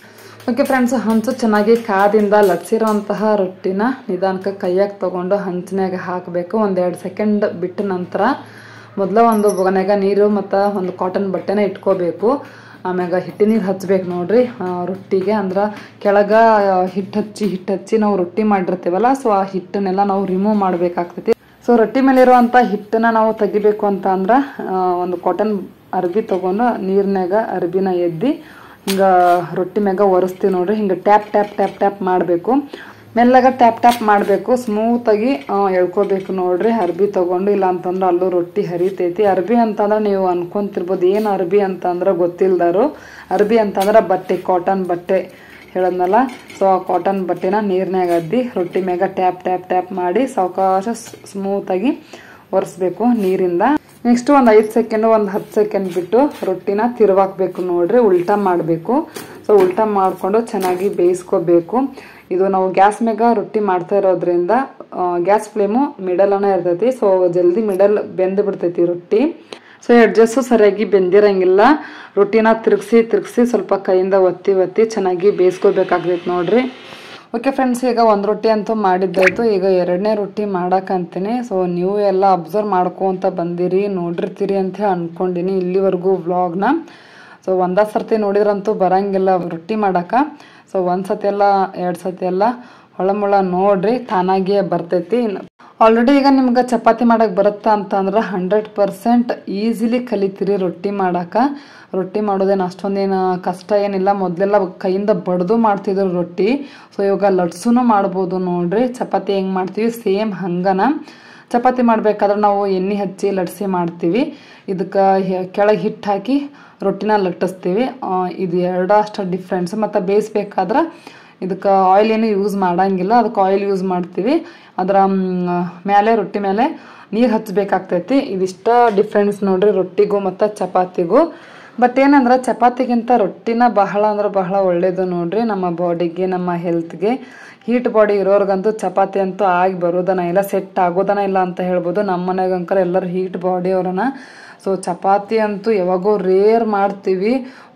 ಓಕೆ ಫ್ರೆಂಡ್ಸ್, ಹಂಚು ಚೆನ್ನಾಗಿ ಕಾದಿಂದ ಲಟ್ಸಿರೋಂತಹ ರೊಟ್ಟಿನ ನಿಧಾನಕ್ಕೆ ಕೈಯಾಗ ತೊಗೊಂಡು ಹಂಚಿನಾಗ ಹಾಕಬೇಕು. 1-2 ಸೆಕೆಂಡ್ ಬಿಟ್ಟ ನಂತರ ಮೊದಲ ಒಂದು ಬೊಗನ್ಯಾಗ ನೀರು ಮತ್ತು ಒಂದು ಕಾಟನ್ ಬಟ್ಟೆನ ಇಟ್ಕೋಬೇಕು. ಆಮ್ಯಾಗ ಹಿಟ್ಟು ನೀರು ಹಚ್ಬೇಕು ನೋಡ್ರಿ ರೊಟ್ಟಿಗೆ. ಅಂದ್ರೆ ಕೆಳಗೆ ಹಿಟ್ಟು ಹಚ್ಚಿ ನಾವು ರೊಟ್ಟಿ ಮಾಡಿರ್ತೀವಲ್ಲ, ಸೊ ಆ ಹಿಟ್ಟನ್ನೆಲ್ಲ ನಾವು ರಿಮೂವ್ ಮಾಡಬೇಕಾಗ್ತೈತಿ. ಸೊ ರೊಟ್ಟಿ ಮೇಲೆ ಇರುವಂಥ ಹಿಟ್ಟನ್ನ ನಾವು ತೆಗಿಬೇಕು ಅಂತ ಅಂದ್ರೆ ಒಂದು ಕಾಟನ್ ಅರ್ಬಿ ತೊಗೊಂಡು ನೀರಿನಾಗ ಅರ್ಬಿನ ಎದ್ದಿ ಹಿಂಗೆ ರೊಟ್ಟಿ ಮ್ಯಾಗ ಒರೆಸ್ತೀವಿ ನೋಡ್ರಿ. ಹಿಂಗೆ ಟ್ಯಾಪ್ ಮಾಡಬೇಕು. ಮೆಲ್ಲಗ ಟ್ಯಾಪ್ ಮಾಡಬೇಕು. ಸ್ಮೂತಾಗಿ ಎಳ್ಕೋಬೇಕು ನೋಡ್ರಿ ಅರ್ಬಿ ತೊಗೊಂಡು. ಇಲ್ಲ ಅಂತಂದ್ರೆ ಅಲ್ಲೂ ರೊಟ್ಟಿ ಹರಿತೈತಿ. ಅರ್ಬಿ ಅಂತಂದ್ರೆ ನೀವು ಅನ್ಕೊಂತಿರ್ಬೋದು ಏನು ಅರ್ಬಿ ಅಂತಂದ್ರೆ ಗೊತ್ತಿಲ್ದಾರು. ಅರ್ಬಿ ಅಂತಂದ್ರೆ ಬಟ್ಟೆ, ಕಾಟನ್ ಬಟ್ಟೆ ಹೇಳದ್ನಲ್ಲ. ಸೊ ಆ ಕಾಟನ್ ಬಟ್ಟೆನ ನೀರ್ನಾಗ ಅದ್ದಿ ರೊಟ್ಟಿ ಮ್ಯಾಗ ಟ್ಯಾಪ್ ಮಾಡಿ ಸಾವಕಾಶ ಸ್ಮೂತಾಗಿ ಒರೆಸ್ಬೇಕು ನೀರಿಂದ. ನೆಕ್ಸ್ಟ್ ಒಂದು 5 ಸೆಕೆಂಡ್ 10 ಸೆಕೆಂಡ್ ಬಿಟ್ಟು ರೊಟ್ಟಿನ ತಿರುವಾಕ್ಬೇಕು ನೋಡ್ರಿ. ಉಲ್ಟಾ ಮಾಡಬೇಕು. ಸೊ ಉಲ್ಟಾ ಮಾಡಿಕೊಂಡು ಚೆನ್ನಾಗಿ ಬೇಯಿಸ್ಕೋಬೇಕು. ಇದು ನಾವು ಗ್ಯಾಸ್ ಮ್ಯಾಗ ರೊಟ್ಟಿ ಮಾಡ್ತಾ ಇರೋದ್ರಿಂದ ಗ್ಯಾಸ್ ಫ್ಲೇಮು ಮಿಡಲ್ನ ಇರ್ತೈತಿ. ಸೊ ಜಲ್ದಿ ಮಿಡಲ್ ಬೆಂದು ಬಿಡ್ತೈತಿ ರೊಟ್ಟಿ. ಸೊ ಎಡ್ಜಸ್ಟು ಸರಿಯಾಗಿ ಬೆಂದಿರಂಗಿಲ್ಲ. ರೊಟ್ಟಿನ ತಿರುಗಿಸಿ ಸ್ವಲ್ಪ ಕೈಯಿಂದ ಒತ್ತಿ ಚೆನ್ನಾಗಿ ಬೇಯಿಸ್ಕೋಬೇಕಾಗ್ತೈತಿ ನೋಡ್ರಿ. ಓಕೆ ಫ್ರೆಂಡ್ಸ್, ಈಗ ಒಂದು ರೊಟ್ಟಿ ಅಂತೂ ಮಾಡಿದ್ದಾಯ್ತು. ಈಗ 2ನೇ ರೊಟ್ಟಿ ಮಾಡಕ್ಕಂತೀನಿ. ಸೊ ನೀವು ಎಲ್ಲ ಅಬ್ಸರ್ವ್ ಮಾಡ್ಕೊಂತ ಬಂದಿರಿ, ನೋಡಿರ್ತೀರಿ ಅಂತ ಹೇಳಿ ಅನ್ಕೊಂಡಿನಿ ಇಲ್ಲಿವರೆಗೂ ವ್ಲಾಗ್ನ. ಸೊ ಒಂದೇ ಸರ್ತಿ ನೋಡಿದ್ರಂತೂ ಬರಂಗಿಲ್ಲ ರೊಟ್ಟಿ ಮಾಡಕ್ಕೆ. ಸೊ 1 ಸತಿ ಎಲ್ಲ 2 ಸತಿ ಎಲ್ಲ ಹೊಳಮುಳ ನೋಡ್ರಿ, ತಾನಾಗಿಯೇ ಬರ್ತೈತಿ. ಆಲ್ರೆಡಿ ಈಗ ನಿಮ್ಗೆ ಚಪಾತಿ ಮಾಡಕ್ಕೆ ಬರುತ್ತಾ ಅಂತಂದ್ರೆ 100% ಈಸಿಲಿ ಕಲಿತೀರಿ ರೊಟ್ಟಿ ಮಾಡಕ್ಕೆ. ರೊಟ್ಟಿ ಮಾಡೋದೇನು ಅಷ್ಟೊಂದೇನು ಕಷ್ಟ ಏನಿಲ್ಲ. ಮೊದಲೆಲ್ಲ ಕೈಯಿಂದ ಬಡ್ದು ಮಾಡ್ತಿದ್ರು ರೊಟ್ಟಿ. ಸೊ ಇವಾಗ ಲಟ್ಸುನು ಮಾಡ್ಬೋದು ನೋಡ್ರಿ. ಚಪಾತಿ ಹೆಂಗೆ ಮಾಡ್ತೀವಿ ಸೇಮ್ ಹಂಗನ. ಚಪಾತಿ ಮಾಡಬೇಕಾದ್ರೆ ನಾವು ಎಣ್ಣೆ ಹಚ್ಚಿ ಲಟ್ಸಿ ಮಾಡ್ತೀವಿ. ಇದಕ್ಕೆ ಕೆಳಗೆ ಹಿಟ್ಟು ಹಾಕಿ ರೊಟ್ಟಿನ ಲಟ್ಟಿಸ್ತೀವಿ. ಇದು ಎರಡು ಅಷ್ಟು ಡಿಫ್ರೆನ್ಸ್. ಮತ್ತು ಬೇಯಿಸ್ಬೇಕಾದ್ರೆ ಇದಕ್ಕೆ ಆಯಿಲ್ ಏನು ಯೂಸ್ ಮಾಡಂಗಿಲ್ಲ, ಅದಕ್ಕೆ ಆಯಿಲ್ ಯೂಸ್ ಮಾಡ್ತೀವಿ. ಅದರ ಮೇಲೆ ರೊಟ್ಟಿ ಮೇಲೆ ನೀರು ಹಚ್ಚಬೇಕಾಗ್ತೈತಿ. ಇದಿಷ್ಟ ಡಿಫ್ರೆನ್ಸ್ ನೋಡ್ರಿ ರೊಟ್ಟಿಗೂ ಮತ್ತು ಚಪಾತಿಗೂ. ಬಟ್ ಏನಂದ್ರೆ ಚಪಾತಿಗಿಂತ ರೊಟ್ಟಿನ ಬಹಳ ಒಳ್ಳೇದು ನೋಡ್ರಿ ನಮ್ಮ ಬಾಡಿಗೆ, ನಮ್ಮ ಹೆಲ್ತ್ಗೆ. ಹೀಟ್ ಬಾಡಿ ಇರೋರ್ಗಂತೂ ಚಪಾತಿ ಅಂತೂ ಆಗಿ ಬರೋದನ ಇಲ್ಲ, ಸೆಟ್ ಆಗೋದನ ಇಲ್ಲ ಅಂತ ಹೇಳ್ಬೋದು. ನಮ್ಮ ಮನೆಗಂಕರ ಎಲ್ಲರೂ ಹೀಟ್ ಬಾಡಿ ಅವ್ರನ್ನ. ಸೊ ಚಪಾತಿ ಅಂತೂ ಯಾವಾಗೋ ರೇರ್ ಮಾಡ್ತೀವಿ,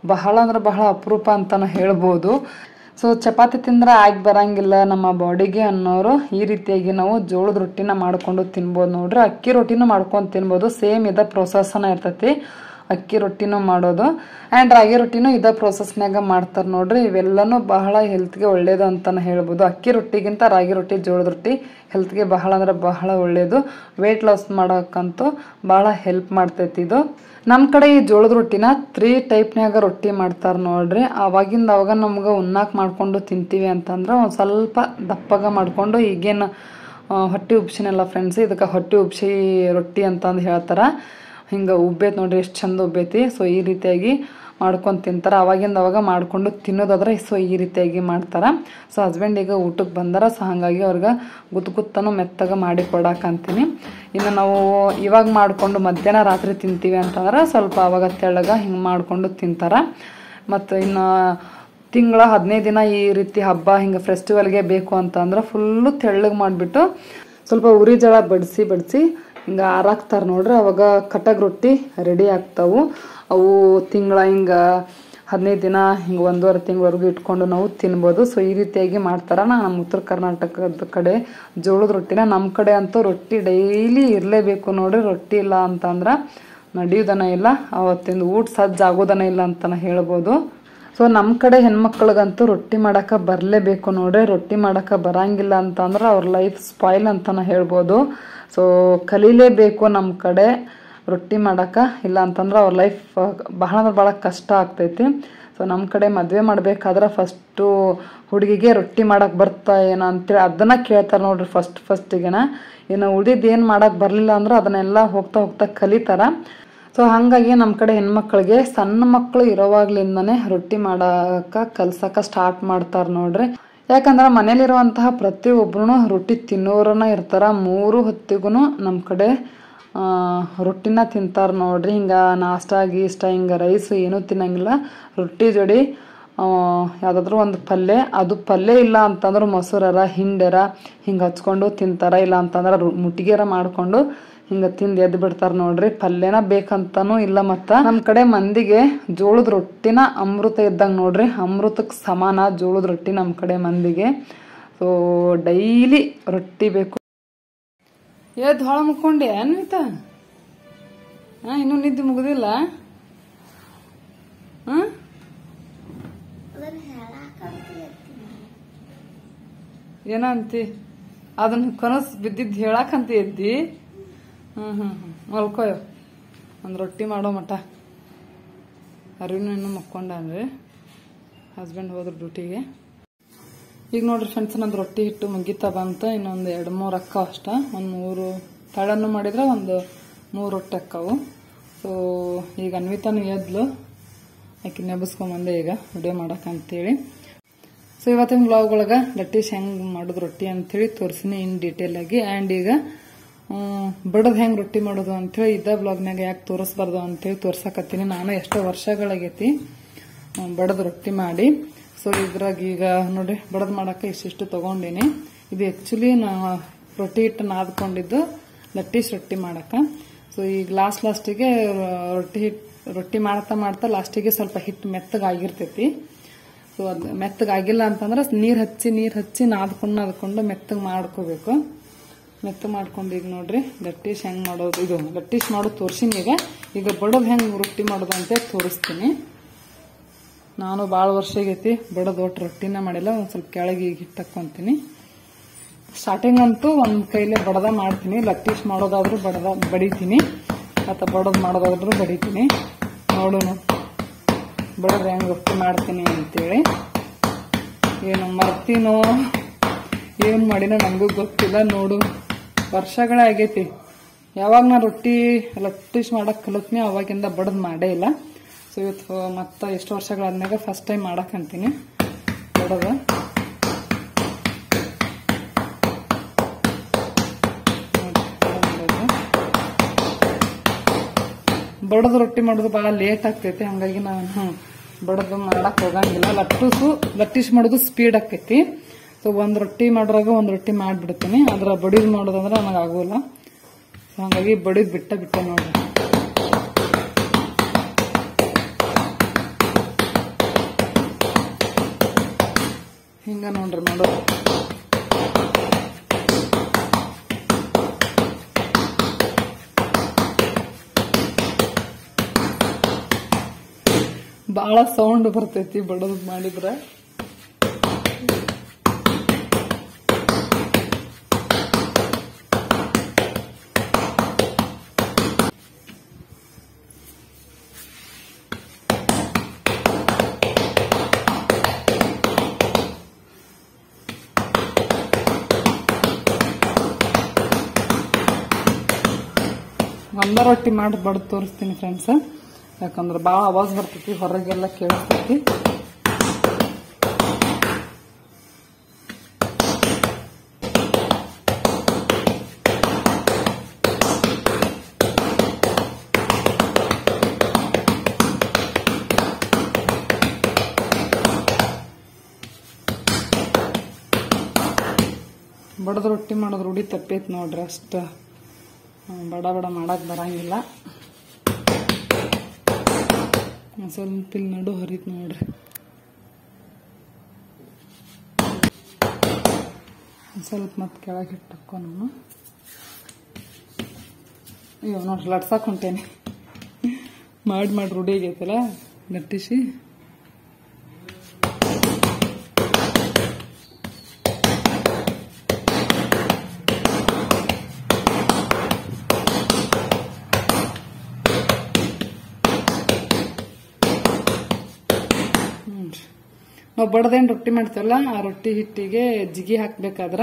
ಬಹಳ ಅಪರೂಪ ಅಂತಲೂ ಹೇಳ್ಬೋದು. ಸೊ ಚಪಾತಿ ತಿಂದ್ರೆ ಆಗಿ ಬರಂಗಿಲ್ಲ ನಮ್ಮ ಬಾಡಿಗೆ ಅನ್ನೋರು ಈ ರೀತಿಯಾಗಿ ನಾವು ಜೋಳದ ರೊಟ್ಟಿನ ಮಾಡ್ಕೊಂಡು ತಿನ್ಬೋದು ನೋಡ್ರಿ. ಅಕ್ಕಿ ರೊಟ್ಟಿನೂ ಮಾಡ್ಕೊಂಡು ತಿನ್ಬೋದು. ಸೇಮ್ ಇದ ಪ್ರೊಸೆಸ್ನ ಇರ್ತೈತಿ ಅಕ್ಕಿ ರೊಟ್ಟಿನೂ ಮಾಡೋದು. ಆ್ಯಂಡ್ ರಾಗಿ ರೊಟ್ಟಿನೂ ಇದೇ ಪ್ರೊಸೆಸ್ನಾಗ ಮಾಡ್ತಾರೆ ನೋಡ್ರಿ. ಇವೆಲ್ಲನೂ ಬಹಳ ಹೆಲ್ತ್ಗೆ ಒಳ್ಳೇದು ಅಂತಲೇ ಹೇಳ್ಬೋದು. ಅಕ್ಕಿ ರೊಟ್ಟಿಗಿಂತ ರಾಗಿ ರೊಟ್ಟಿ, ಜೋಳದ ರೊಟ್ಟಿ ಹೆಲ್ತ್ಗೆ ಬಹಳ ಒಳ್ಳೇದು. ವೆಯ್ಟ್ ಲಾಸ್ ಮಾಡೋಕ್ಕಂತೂ ಭಾಳ ಹೆಲ್ಪ್ ಮಾಡ್ತೈತಿ ಇದು. ನಮ್ಮ ಕಡೆ ಈ ಜೋಳದ ರೊಟ್ಟಿನ 3 ಟೈಪ್ನಾಗ ರೊಟ್ಟಿ ಮಾಡ್ತಾರೆ ನೋಡ್ರಿ. ಅವಾಗ ನಮ್ಗೆ ಉಣ್ಣಾಕ್ ಮಾಡ್ಕೊಂಡು ತಿಂತೀವಿ ಅಂತಂದ್ರೆ ಒಂದು ಸ್ವಲ್ಪ ದಪ್ಪಗ ಮಾಡ್ಕೊಂಡು, ಈಗೇನು ಹೊಟ್ಟೆ ಉಬ್ಸಿನಲ್ಲ ಫ್ರೆಂಡ್ಸ್, ಇದಕ್ಕೆ ಹೊಟ್ಟೆ ಉಬ್ಸಿ ರೊಟ್ಟಿ ಅಂತಂದು ಹೇಳ್ತಾರೆ. ಹಿಂಗೆ ಉಬ್ಬೈತಿ ನೋಡ್ರಿ, ಎಷ್ಟು ಚಂದ ಉಬ್ಬೈತಿ. ಸೊ ಈ ರೀತಿಯಾಗಿ ಮಾಡ್ಕೊಂಡು ತಿಂತಾರೆ. ಅವಾಗ ಮಾಡ್ಕೊಂಡು ತಿನ್ನೋದಾದ್ರೆ ಸೊ ಈ ರೀತಿಯಾಗಿ ಮಾಡ್ತಾರೆ. ಸೊ ಹಸ್ಬೆಂಡ್ ಈಗ ಊಟಕ್ಕೆ ಬಂದಾರ. ಸೊ ಹಾಗಾಗಿ ಅವ್ರಿಗೆ ಗುತ್ತನು ಮೆತ್ತಗ ಮಾಡಿ ಕೊಡಾಕಂತೀನಿ. ಇನ್ನು ನಾವು ಇವಾಗ ಮಾಡಿಕೊಂಡು ಮಧ್ಯಾಹ್ನ ರಾತ್ರಿ ತಿಂತೀವಿ ಅಂತಂದ್ರೆ ಸ್ವಲ್ಪ ಅವಾಗ ತೆಳ್ಳಗ ಹಿಂಗೆ ಮಾಡಿಕೊಂಡು ತಿಂತಾರೆ. ಮತ್ತು ಇನ್ನು ತಿಂಗಳ 15 ದಿನ ಈ ರೀತಿ ಹಬ್ಬ ಹಿಂಗೆ ಫೆಸ್ಟಿವಲ್ಗೆ ಬೇಕು ಅಂತಂದ್ರೆ ಫುಲ್ಲು ತೆಳ್ಳಗೆ ಮಾಡಿಬಿಟ್ಟು ಸ್ವಲ್ಪ ಉರಿ ಜಳ ಬಡಿಸಿ ಹಿಂಗೆ ಆರಾಕ್ತಾರೆ ನೋಡ್ರಿ. ಅವಾಗ ಕಟಕ್ ರೊಟ್ಟಿ ರೆಡಿ ಆಗ್ತಾವು. ಅವು ತಿಂಗಳ ಹಿಂಗೆ 15 ದಿನ ಹಿಂಗೆ 1.5 ತಿಂಗಳವರೆಗೂ ಇಟ್ಕೊಂಡು ನಾವು ತಿನ್ಬೋದು. ಸೊ ಈ ರೀತಿಯಾಗಿ ಮಾಡ್ತಾರ. ನಮ್ಮ ಉತ್ತರ ಕರ್ನಾಟಕದ ಕಡೆ ಜೋಳದ ರೊಟ್ಟಿನ, ನಮ್ಮ ಕಡೆ ಅಂತೂ ರೊಟ್ಟಿ ಡೈಲಿ ಇರಲೇಬೇಕು ನೋಡ್ರಿ. ರೊಟ್ಟಿ ಇಲ್ಲ ಅಂತಂದ್ರೆ ನಡೆಯೋದನ ಇಲ್ಲ, ಅವತ್ತಿಂದ ಊಟ ಸಜ್ಜಾಗೋದನ ಇಲ್ಲ ಅಂತಾನೆ ಹೇಳ್ಬೋದು. ಸೊ ನಮ್ಮ ಕಡೆ ಹೆಣ್ಮಕ್ಳಿಗಂತೂ ರೊಟ್ಟಿ ಮಾಡಕ್ಕೆ ಬರಲೇಬೇಕು ನೋಡ್ರಿ. ರೊಟ್ಟಿ ಮಾಡಕ್ಕೆ ಬರಂಗಿಲ್ಲ ಅಂತಂದ್ರೆ ಅವ್ರ ಲೈಫ್ ಸ್ಪಾಯ್ಲ್ ಅಂತಾನೆ ಹೇಳ್ಬೋದು. ಸೊ ಕಲೀಲೇಬೇಕು ನಮ್ಮ ಕಡೆ ರೊಟ್ಟಿ ಮಾಡಕ್ಕೆ, ಇಲ್ಲ ಅಂತಂದ್ರೆ ಅವ್ರ ಲೈಫ್ ಬಹಳ ಅಂದ್ರೆ ಭಾಳ ಕಷ್ಟ ಆಗ್ತೈತಿ. ಸೊ ನಮ್ಮ ಕಡೆ ಮದುವೆ ಮಾಡ್ಬೇಕಾದ್ರೆ ಫಸ್ಟು ಹುಡುಗಿಗೆ ರೊಟ್ಟಿ ಮಾಡಕ್ಕೆ ಬರ್ತಾ ಏನೋ ಅಂತೇಳಿ ಅದನ್ನು ಕೇಳ್ತಾರೆ ನೋಡ್ರಿ ಫಸ್ಟಿಗೆನ. ಇನ್ನು ಉಳಿದಿದ್ದು ಏನು ಮಾಡಕ್ಕೆ ಬರಲಿಲ್ಲ ಅಂದ್ರೆ ಅದನ್ನೆಲ್ಲ ಹೋಗ್ತಾ ಹೋಗ್ತಾ ಕಲಿತಾರ. ಸೊ ಹಾಗಾಗಿ ನಮ್ಮ ಕಡೆ ಹೆಣ್ಮಕ್ಳಿಗೆ ಸಣ್ಣ ಮಕ್ಕಳು ಇರೋವಾಗ್ಲಿಂದನೇ ರೊಟ್ಟಿ ಮಾಡಕ್ಕೆ ಕಲ್ಸಕ್ಕೆ ಸ್ಟಾರ್ಟ್ ಮಾಡ್ತಾರೆ ನೋಡ್ರಿ. ಯಾಕಂದ್ರೆ ಮನೇಲಿರುವಂತಹ ಪ್ರತಿಯೊಬ್ಬರು ರೊಟ್ಟಿ ತಿನ್ನೋರನ್ನ ಇರ್ತಾರ. 3 ಹೊತ್ತಿಗೂ ನಮ್ಮ ಕಡೆ ರೊಟ್ಟಿನ ತಿಂತಾರೆ ನೋಡ್ರಿ. ಹಿಂಗೆ ನಾಷ್ಟಾ ಗೀಷ್ಟ ಹಿಂಗೆ ರೈಸ್ ಏನೂ ತಿನ್ನಂಗಿಲ್ಲ. ರೊಟ್ಟಿ ಜೋಡಿ ಯಾವುದಾದ್ರೂ ಒಂದು ಪಲ್ಯ, ಅದು ಪಲ್ಯ ಇಲ್ಲ ಅಂತಂದ್ರೆ ಮೊಸರರ ಹಿಂಡ್ಯಾರ ಹಿಂಗೆ ಹಚ್ಕೊಂಡು ತಿಂತಾರ. ಇಲ್ಲ ಅಂತಂದ್ರೆ ಮುಟ್ಟಿಗೆರ ಮಾಡ್ಕೊಂಡು ಹಿಂಗೆ ತಿಂದು ಎದ್ದು ಬಿಡ್ತಾರೆ ನೋಡ್ರಿ. ಪಲ್ಯನ ಬೇಕಂತನೂ ಇಲ್ಲ. ಮತ್ತು ನಮ್ಮ ಕಡೆ ಮಂದಿಗೆ ಜೋಳದ ರೊಟ್ಟಿನ ಅಮೃತ ಇದ್ದಂಗೆ ನೋಡ್ರಿ. ಅಮೃತಕ್ಕೆ ಸಮಾನ ಜೋಳದ ರೊಟ್ಟಿ ನಮ್ಮ ಕಡೆ ಮಂದಿಗೆ. ಸೊ ಡೈಲಿ ರೊಟ್ಟಿ ಬೇಕು. ಎದ್ದು ಹೊಳ ಮುಕ್ಕೊಂಡೆ ಅನ್ವಿತ? ಇನ್ನೂ ನಿದ್ದೆ ಮುಗುದಿಲ್ಲ? ಏನ ಅಂತಿ? ಅದನ್ನ ಕನಸು ಬಿದ್ದಿದ್ದು ಹೇಳಾಕಂತ ಎದ್ದಿ? ಮಲ್ಕೋಯೋ, ಒಂದು ರೊಟ್ಟಿ ಮಾಡೋ ಮಟ. ಅರಿವಿನೂ ಇನ್ನೂ ಮಕ್ಕೊಂಡ್ರಿ. ಹಸ್ಬೆಂಡ್ ಹೋದ್ರು ಡ್ಯೂಟಿಗೆ. ಈಗ ನೋಡ್ರಿ ಫ್ರೆಂಡ್ಸ್, ನಂದು ರೊಟ್ಟಿ ಹಿಟ್ಟು ಮುಗಿತಾ ಬಂತು. ಇನ್ನೊಂದು 2-3 ಅಕ್ಕ ಅಷ್ಟ. ಒಂದು 3 ತಳನ್ನು ಮಾಡಿದ್ರೆ ಒಂದು 3 ರೊಟ್ಟಿ ಅಕ್ಕವು. ಸೊ ಈಗ ಅನ್ವಿತಾನು ಎದ್ಲು, ಆಕೆ ನೆಬಸ್ಕೊಂಬಂದೆ ಈಗ ವಿಡಿಯೋ ಮಾಡಕ್ಕಂತೇಳಿ. ಸೊ ಇವತ್ತಿನ ಬ್ಲಾಗ್ ಒಳಗೆ ಲಟ್ಟೀಶ್ ಹೆಂಗೆ ಮಾಡೋದು ರೊಟ್ಟಿ ಅಂತೇಳಿ ತೋರಿಸಿನಿ ಇನ್ ಡೀಟೇಲ್ ಆಗಿ. ಆ್ಯಂಡ್ ಈಗ ಬಡದ್ ಹೆಂಗೆ ರೊಟ್ಟಿ ಮಾಡೋದು ಅಂತೇಳಿ ಇದ್ದ ಬ್ಲಾಗ್ನಾಗ ಯಾಕೆ ತೋರಿಸ್ಬಾರ್ದು ಅಂತೇಳಿ ತೋರ್ಸಕತ್ತೀನಿ. ನಾನು ಎಷ್ಟೋ ವರ್ಷಗಳಾಗೈತಿ ಬಡದ್ ರೊಟ್ಟಿ ಮಾಡಿ. ಸೊ ಇದ್ರಾಗ ಈಗ ನೋಡ್ರಿ ಬಡದ್ ಮಾಡಕ್ಕೆ ಇಷ್ಟಿಷ್ಟು ತಗೊಂಡಿನಿ. ಇದು ಆಕ್ಚುಲಿ ನಾ ರೊಟ್ಟಿ ಹಿಟ್ಟು ನಾದ್ಕೊಂಡಿದ್ದು ಲಟ್ಟೀಶ್ ರೊಟ್ಟಿ ಮಾಡಕ್ಕ. ಸೊ ಈಗ ಲಾಸ್ಟಿಗೆ ರೊಟ್ಟಿ ಮಾಡ್ತಾ ಲಾಸ್ಟಿಗೆ ಸ್ವಲ್ಪ ಹಿಟ್ಟು ಮೆತ್ತಗಾಗಿರ್ತೈತಿ. ಸೊ ಅದು ಮೆತ್ತಗಾಗಿಲ್ಲ ಅಂತಂದ್ರೆ ನೀರ್ ಹಚ್ಚಿ ನಾದ್ಕೊಂಡು ಮೆತ್ತಗೆ ಮಾಡ್ಕೋಬೇಕು. ಮೆತ್ತಗೆ ಮಾಡ್ಕೊಂಡು ಈಗ ನೋಡ್ರಿ ಲಟ್ಟೀಶ್ ಹೆಂಗ್ ಮಾಡೋದು, ಇದು ಲಟ್ಟೀಶ್ ಮಾಡೋದು ತೋರ್ಸಿನಿ. ಈಗ ಬಡದ್ ಹೆಂಗ್ ರೊಟ್ಟಿ ಮಾಡೋದು ಅಂತ ತೋರಿಸ್ತೀನಿ. ನಾನು ಭಾಳ ವರ್ಷ ಆಗೈತಿ ಬಡದ್ ಒಟ್ಟು ರೊಟ್ಟಿನ ಮಾಡಿಲ್ಲ. ಒಂದ್ ಸ್ವಲ್ಪ ಕೆಳಗೆ ಈಗ ಹಿಟ್ಟಕ್ಕೊಂತೀನಿ. ಸ್ಟಾರ್ಟಿಂಗ್ ಅಂತೂ ಒಂದ್ ಕೈಲೇ ಬಡದ ಮಾಡ್ತೀನಿ. ಲಟ್ಟೀಶ್ ಮಾಡೋದಾದ್ರೂ ಬಡಿತೀನಿ, ಅಥವಾ ಬಡದ್ ಮಾಡೋದಾದ್ರೂ ಬಡಿತೀನಿ. ನೋಡೋಣ ಬಡದ್ ಹೆಂಗ್ ರೊಟ್ಟಿ ಮಾಡ್ತೀನಿ ಅಂತೇಳಿ. ಏನು ಮರ್ತೀನೋ ಏನ್ ಮಾಡಿನೋ ನನಗೂ ಗೊತ್ತಿಲ್ಲ. ನೋಡು ವರ್ಷಗಳೇ ಆಗೈತಿ. ಯಾವಾಗ ನಾ ಲಟ್ಟೀಶ್ ಮಾಡಕ್ ಕಲಿತ್ನಿ ಅವಾಗಿಂದ ಬಡದ್ ಮಾಡೇ ಇಲ್ಲ. ಸೊ ಇವತ್ತು ಮತ್ತೆ ಎಷ್ಟು ವರ್ಷಗಳಾದ್ಮೇಲೆ ಫಸ್ಟ್ ಟೈಮ್ ಮಾಡಕ್ಕಂತೀನಿ ಬಡದ. ಬಡದು ರೊಟ್ಟಿ ಮಾಡೋದು ಬಹಳ ಲೇಟ್ ಆಗ್ತೈತಿ. ಹಂಗಾಗಿ ನಾನು ಬಡದು ಮಾಡಕ್ ಹೋಗಂಗಿಲ್ಲ. ಲಟ್ಟೀಶ್ ಮಾಡೋದು ಸ್ಪೀಡ್ ಆಕೈತಿ. ಸೊ ಒಂದ್ ರೊಟ್ಟಿ ಮಾಡೋರಾಗ ಒಂದ್ ರೊಟ್ಟಿ ಮಾಡ್ಬಿಡ್ತೀನಿ. ಅದ್ರ ಬಡಿದ್ ಮಾಡೋದಂದ್ರೆ ನನಗೆ ಆಗೋಲ್ಲ. ಸೊ ಹಂಗಾಗಿ ಬಡಿದ್ ಬಿಟ್ಟೆ ನೋಡ್ರಿ. ಹಿಂಗ ನೋಡ್ರಿ ಮಾಡೋದು. ಬಹಳ ಸೌಂಡ್ ಬರ್ತೈತಿ ಬಡದ್ ಮಾಡಿದ್ರ. ಒಂದ ರೊಟ್ಟಿ ಮಾಡಿ ಬಡದ್ ತೋರಿಸ್ತೀನಿ ಫ್ರೆಂಡ್ಸ್. ಯಾಕಂದ್ರೆ ಭಾಳ ಆವಾಜ್ ಬರ್ತೈತಿ, ಹೊರಗೆಲ್ಲ ಕೇಳಿಸ್ತೈತಿ. ಬಡದ್ ರೊಟ್ಟಿ ಮಾಡೋದು ರೂಢಿ ತಪ್ಪೈತಿ ನೋಡ್ರಿ. ಅಷ್ಟ ಬಡ ಮಾಡಕ್ ಬರಂಗಿಲ್ಲ. ಸ್ವಲ್ಪ ಇಲ್ಲಿ ನಡು ಹರಿತ್ ನೋಡ್ರಿ. ಸ್ವಲ್ಪ ಮತ್ತೆ ಕೆಳಗೆ ಇಟ್ಟಕ್ಕೋ ನಾನು. ಅಯ್ಯೋ ನೋಡ್ರಿ ಲಟ್ಸಾಕ್ ಹೊಂಟೇನೆ. ಮಾಡಿ ರೂಢಿ ಆಗೈತಲ್ಲ ಲಟ್ಟಿಸಿ. ನಾವು ಬಡದೇನು ರೊಟ್ಟಿ ಮಾಡ್ತೀವಲ್ಲ, ಆ ರೊಟ್ಟಿ ಹಿಟ್ಟಿಗೆ ಜಿಗಿ ಹಾಕ್ಬೇಕಾದ್ರ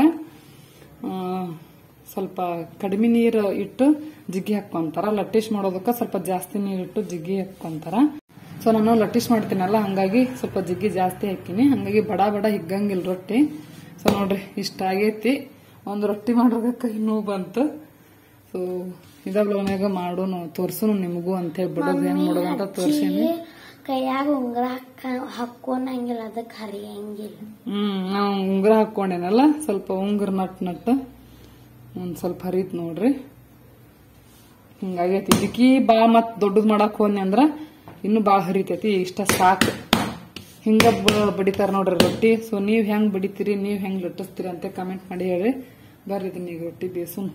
ಸ್ವಲ್ಪ ಕಡಿಮೆ ನೀರು ಇಟ್ಟು ಜಿಗ್ಗಿ ಹಾಕೊಂತಾರ. ಲಟ್ಟಿಸ್ ಮಾಡೋದಕ್ಕೆ ಸ್ವಲ್ಪ ಜಾಸ್ತಿ ನೀರಿಟ್ಟು ಜಿಗ್ಗಿ ಹಾಕೊಂತಾರ. ಸೊ ನಾನು ಲಟ್ಟಿಸ್ ಮಾಡ್ತೀನಲ್ಲ, ಹಂಗಾಗಿ ಸ್ವಲ್ಪ ಜಿಗ್ಗಿ ಜಾಸ್ತಿ ಹಾಕಿನಿ. ಹಂಗಾಗಿ ಬಡ ಹಿಗ್ಗಂಗಿಲ್ಲ ರೊಟ್ಟಿ. ಸೊ ನೋಡ್ರಿ ಇಷ್ಟ ಆಗೈತಿ. ಒಂದು ರೊಟ್ಟಿ ಮಾಡೋದಕ್ಕೆ ಇನ್ನೂ ಬಂತು. ಸೊ ಇದ ಬ್ಲೌನ್ಯಾಗ ಮಾಡೋನು ತೋರ್ಸುನು ನಿಮಗೂ ಅಂತ ಹೇಳಿ ಬಿಡೋದು ಹೆಂಗ್ ಮಾಡೋದು ಅಂತ ತೋರ್ಸೀನಿ. ಕೈಯಾಗ ಉಂಗ್ರ ಹಾಕೊಂಡಂಗಿಲ್ಲ, ಅದಕ್ಕೆ ಹರಿಯಂಗಿಲ್ಲ. ನಾವು ಉಂಗ್ರ ಹಾಕೊಂಡೇನಲ್ಲ, ಸ್ವಲ್ಪ ಉಂಗ್ರ ನಟ್ ಒಂದ್ ಸ್ವಲ್ಪ ಹರಿತ್ ನೋಡ್ರಿ. ಹಿಂಗಾಗೈತಿ. ಇದಕ್ಕಿ ಬಾ ಮತ್ ದೊಡ್ಡದ್ ಮಾಡಕ್ ಹೋದ್ನಿ ಅಂದ್ರ ಇನ್ನು ಬಾಳ ಹರಿತೈತಿ. ಇಷ್ಟ ಸಾಕು. ಹಿಂಗ ಬಡಿತಾರ ನೋಡ್ರಿ ರೊಟ್ಟಿ. ಸೊ ನೀವ್ ಹೆಂಗ್ ಬಡಿತೀರಿ, ನೀವ್ ಹೆಂಗ್ ಲಟ್ಟಿಸ್ತೀರಿ ಅಂತ ಕಮೆಂಟ್ ಮಾಡಿ ಹೇಳ್ರಿ. ಬರ್ರಿ ಇದನ್ನ ಈಗ ರೊಟ್ಟಿ ಬೇಸುನ್.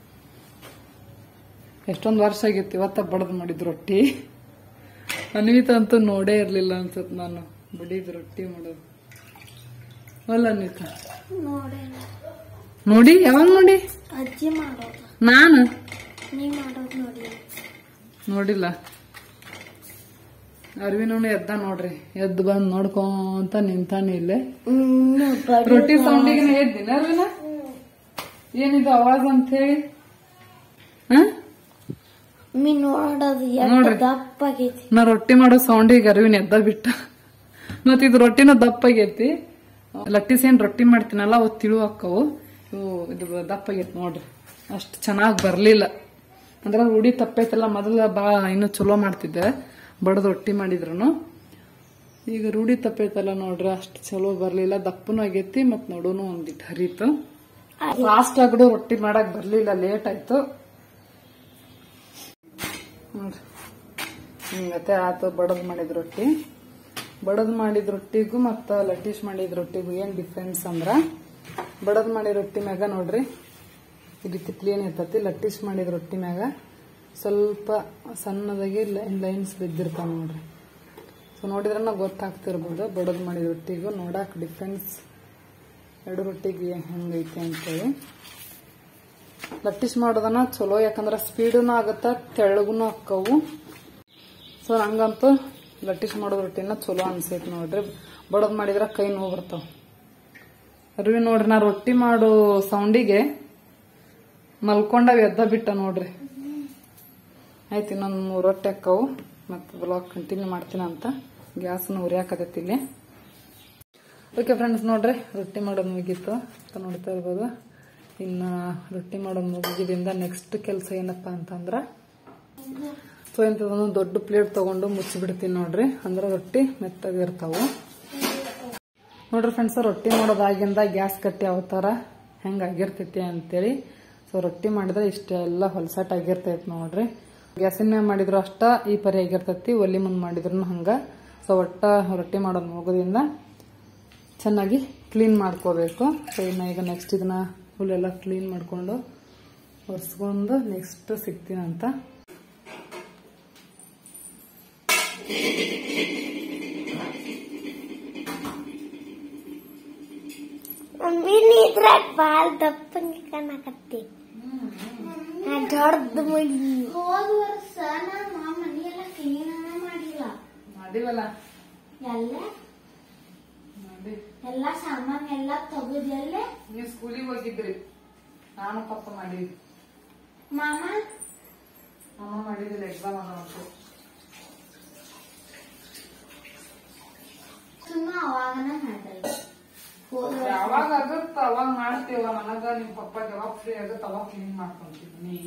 ಎಷ್ಟೊಂದ್ ವರ್ಷ ಆಗೈತಿ ಇವತ್ತ ಬಡದ್ ಮಾಡಿದ್ ರೊಟ್ಟಿ. ಅನ್ವಿತ ಅಂತೂ ನೋಡೇ ಇರ್ಲಿಲ್ಲ ಅನ್ಸತ್ ನಾನು ಬಡಿದ್ ರೊಟ್ಟಿ ಮಾಡೋದು. ಅಲ್ಲ ಅನ್ವಿತ ನೋಡಿ? ಯಾವಾಗ ನೋಡಿ? ಅಜ್ಜಿ ಮಾಡೋದು. ನಾನು ನೀವ್ ಮಾಡೋದು ನೋಡಿಲ್ಲ. ಅರ್ವಿನವನು ಎದ್ದ ನೋಡ್ರಿ. ಎದ್ದು ಬಂದ್ ನೋಡ್ಕೊಂತ ನಿಂತಾನೆ ಇಲ್ಲೇ. ರೊಟ್ಟಿ ಸೌಂಡಿಗೆ ಎದ್ದಿನ ಅರ್ವಿನ? ಏನಿದು ಆವಾಜ್ ಅಂತ ಹೇಳಿ ದಪ್ಪಾಗೈತಿ. ನಾ ರೊಟ್ಟಿ ಮಾಡೋ ಸೌಂಡಿಗೆ ಅರಿವಿನ ಎದ್ದ ಬಿಟ್ಟ. ಮತ್ ಇದು ರೊಟ್ಟಿನ ದಪ್ಪಾಗೈತಿ. ಲಟ್ಟಿಸೇನ್ ರೊಟ್ಟಿ ಮಾಡ್ತೀನಲ್ಲ ಅವು ತಿಳು ಹಾಕವು. ಇದು ದಪ್ಪಾಗೈತಿ ನೋಡ್ರಿ. ಅಷ್ಟು ಚೆನ್ನಾಗ್ ಬರ್ಲಿಲ್ಲ. ಅಂದ್ರ ರೂಢಿ ತಪ್ಪೈತಲ್ಲ. ಮೊದಲ ಇನ್ನು ಚಲೋ ಮಾಡ್ತಿದ್ದೆ ಬಡದ್ ರೊಟ್ಟಿ ಮಾಡಿದ್ರು. ಈಗ ರೂಢಿ ತಪ್ಪೈತಲ್ಲ ನೋಡ್ರಿ, ಅಷ್ಟು ಚಲೋ ಬರ್ಲಿಲ್ಲ. ದಪ್ಪನೂ ಆಗೈತಿ ಮತ್ ನಡುನು ಒಂದಿಟ್ಟು ಹರಿತು. ಫಾಸ್ಟ್ ಆಗಡು ರೊಟ್ಟಿ ಮಾಡಕ್ ಬರ್ಲಿಲ್ಲ, ಲೇಟ್ ಆಯ್ತು ನೋಡ್ರಿ. ಹಿಂಗತೆ ಆತು ಬಡದ್ ಮಾಡಿದ ರೊಟ್ಟಿ. ಬಡದ್ ಮಾಡಿದ ರೊಟ್ಟಿಗೂ ಮತ್ತ ಲಟ್ಟಿಸ್ ಮಾಡಿದ ರೊಟ್ಟಿಗೂ ಏನ್ ಡಿಫ್ರೆನ್ಸ್ ಅಂದ್ರ, ಬಡದ್ ಮಾಡಿದ ರೊಟ್ಟಿ ಮ್ಯಾಗ ನೋಡ್ರಿ ಈ ರೀತಿ ಕ್ಲೀನ್ ಇರ್ತತಿ. ಲಟ್ಟಿಸ್ ಮಾಡಿದ ರೊಟ್ಟಿ ಮ್ಯಾಗ ಸ್ವಲ್ಪ ಸಣ್ಣದಾಗಿ ಲೈನ್ಸ್ ಬಿದ್ದಿರ್ತಾವ ನೋಡ್ರಿ. ಸೊ ನೋಡಿದ್ರೆ ನಾವು ಗೊತ್ತಾಗ್ತಿರ್ಬೋದು ಬಡದ್ ಮಾಡಿದ ರೊಟ್ಟಿಗೂ ನೋಡಕ್ ಡಿಫ್ರೆನ್ಸ್ ಎರಡು ರೊಟ್ಟಿಗೆ ಹೆಂಗೈತೆ ಅಂತೇಳಿ. ಲಟ್ಟಿಸ್ ಮಾಡೋದನ್ನ ಚಲೋ, ಯಾಕಂದ್ರ ಸ್ಪೀಡೂನು ಆಗತ್ತ, ತೆಳ್ಳಗುನು ಅಕ್ಕವು. ಸೊ ಹಂಗಂತೂ ಲಟ್ಟಿಸ್ ಮಾಡೋದ್ ರೊಟ್ಟಿನ ಚಲೋ ಅನ್ಸೈತಿ ನೋಡ್ರಿ. ಬಡದ್ ಮಾಡಿದ್ರ ಕೈ ನೋವು ಬರ್ತಾವ. ಅರ್ವಿ ನೋಡ್ರಿ, ನಾ ರೊಟ್ಟಿ ಮಾಡೋ ಸೌಂಡಿಗೆ ಮಲ್ಕೊಂಡಾಗ ಎದ್ದ ಬಿಟ್ಟ ನೋಡ್ರಿ. ಆಯ್ತು, ಇನ್ನೊಂದು 3 ರೊಟ್ಟಿ ಅಕ್ಕವು. ಮತ್ತೆ ಬ್ಲಾಗ್ ಕಂಟಿನ್ಯೂ ಮಾಡ್ತೀನಿ ಅಂತ ಗ್ಯಾಸ್ನ ಉರಿಯಾಕತೈತಿ ಇಲ್ಲಿ. ಓಕೆ ಫ್ರೆಂಡ್ಸ್, ನೋಡ್ರಿ ರೊಟ್ಟಿ ಮಾಡೋದು ಮುಗೀತು ಅಂತ ನೋಡ್ತಾ ಇರ್ಬೋದು. ಇನ್ನ ರೊಟ್ಟಿ ಮಾಡೋದು ಮುಗಿದಿಂದ ನೆಕ್ಸ್ಟ್ ಕೆಲಸ ಏನಪ್ಪಾ ಅಂತಂದ್ರ, ಸೊ ಇಂಥದೊಂದು ದೊಡ್ಡ ಪ್ಲೇಟ್ ತಗೊಂಡು ಮುಚ್ಚಿಬಿಡ್ತೀನಿ ನೋಡ್ರಿ. ಅಂದ್ರೆ ರೊಟ್ಟಿ ಮೆತ್ತಗಿರ್ತಾವು ನೋಡ್ರಿ ಫ್ರೆಂಡ್ಸ್. ರೊಟ್ಟಿ ಮಾಡೋದಾಗಿಂದ ಗ್ಯಾಸ್ ಕಟ್ಟಿ ಅವತಾರ ಹೆಂಗಾಗಿರ್ತೈತಿ ಅಂತೇಳಿ. ಸೊ ರೊಟ್ಟಿ ಮಾಡಿದ್ರೆ ಇಷ್ಟೆಲ್ಲ ಹೊಲಸಾಟ ಆಗಿರ್ತೈತಿ ನೋಡ್ರಿ. ಗ್ಯಾಸಿನ ಮ್ಯಾಗ ಮಾಡಿದ್ರು ಅಷ್ಟ ಈ ಪರಿ ಆಗಿರ್ತೈತಿ, ಒಲಿ ಮುಂದ್ ಮಾಡಿದ್ರು ಹಂಗ. ಸೊ ಒಟ್ಟ ರೊಟ್ಟಿ ಮಾಡೋದು ಮುಗೋದ್ರಿಂದ ಚೆನ್ನಾಗಿ ಕ್ಲೀನ್ ಮಾಡ್ಕೋಬೇಕು. ಸೊ ಇನ್ನ ಈಗ ನೆಕ್ಸ್ಟ್ ಇದನ್ನ ಫುಲ್ ಎಲ್ಲ ಕ್ಲೀನ್ ಮಾಡ್ಕೊಂಡು ಒರೆಸ್ಕೊಂಡು ನೆಕ್ಸ್ಟ್ ಸಿಗ್ತೀನಂತ. ಬಾಳ್ ದಪ್ಪಂಗೆ ಕಾಣಕತ್ತಿ. ದೊಡ್ಡ ಮಳಿ. ಹೋದ ವರ್ಷ ನಮ್ಮ ಮನೆಯೆಲ್ಲ ಕ್ಲೀನ್ ಮಾಡಿಲ್ಲ. ಎಲ್ಲ ಸಾಮಾನ್ ಎಲ್ಲ ತೆಗೆದಲ್ಲೇ. ನೀವು ಸ್ಕೂಲಿಗೆ ಹೋಗಿದ್ರಿ, ನಾನು ಪಪ್ಪ ಮಾಡಿದ್ವಿ. ಮಾಮ ಮಾಡಿದಿಲ್ಲ, ಎಕ್ಸಾಮ್ ಆಗೋದು. ಸುಮ್ಮ ಅವಾಗನ ಮಾಡಿಲ್ಲ. ಯಾವಾಗ ಆಗುತ್ತ ಅವಾಗ ಮಾಡ್ತೀವ. ನನಗ ನಿಮ್ ಪಪ್ಪ ಯಾವಾಗ ಫ್ರೀ ಆಗುತ್ತ ಅವಾಗ ಕ್ಲೀನ್ ಮಾಡ್ಕೊಂತೀನಿ.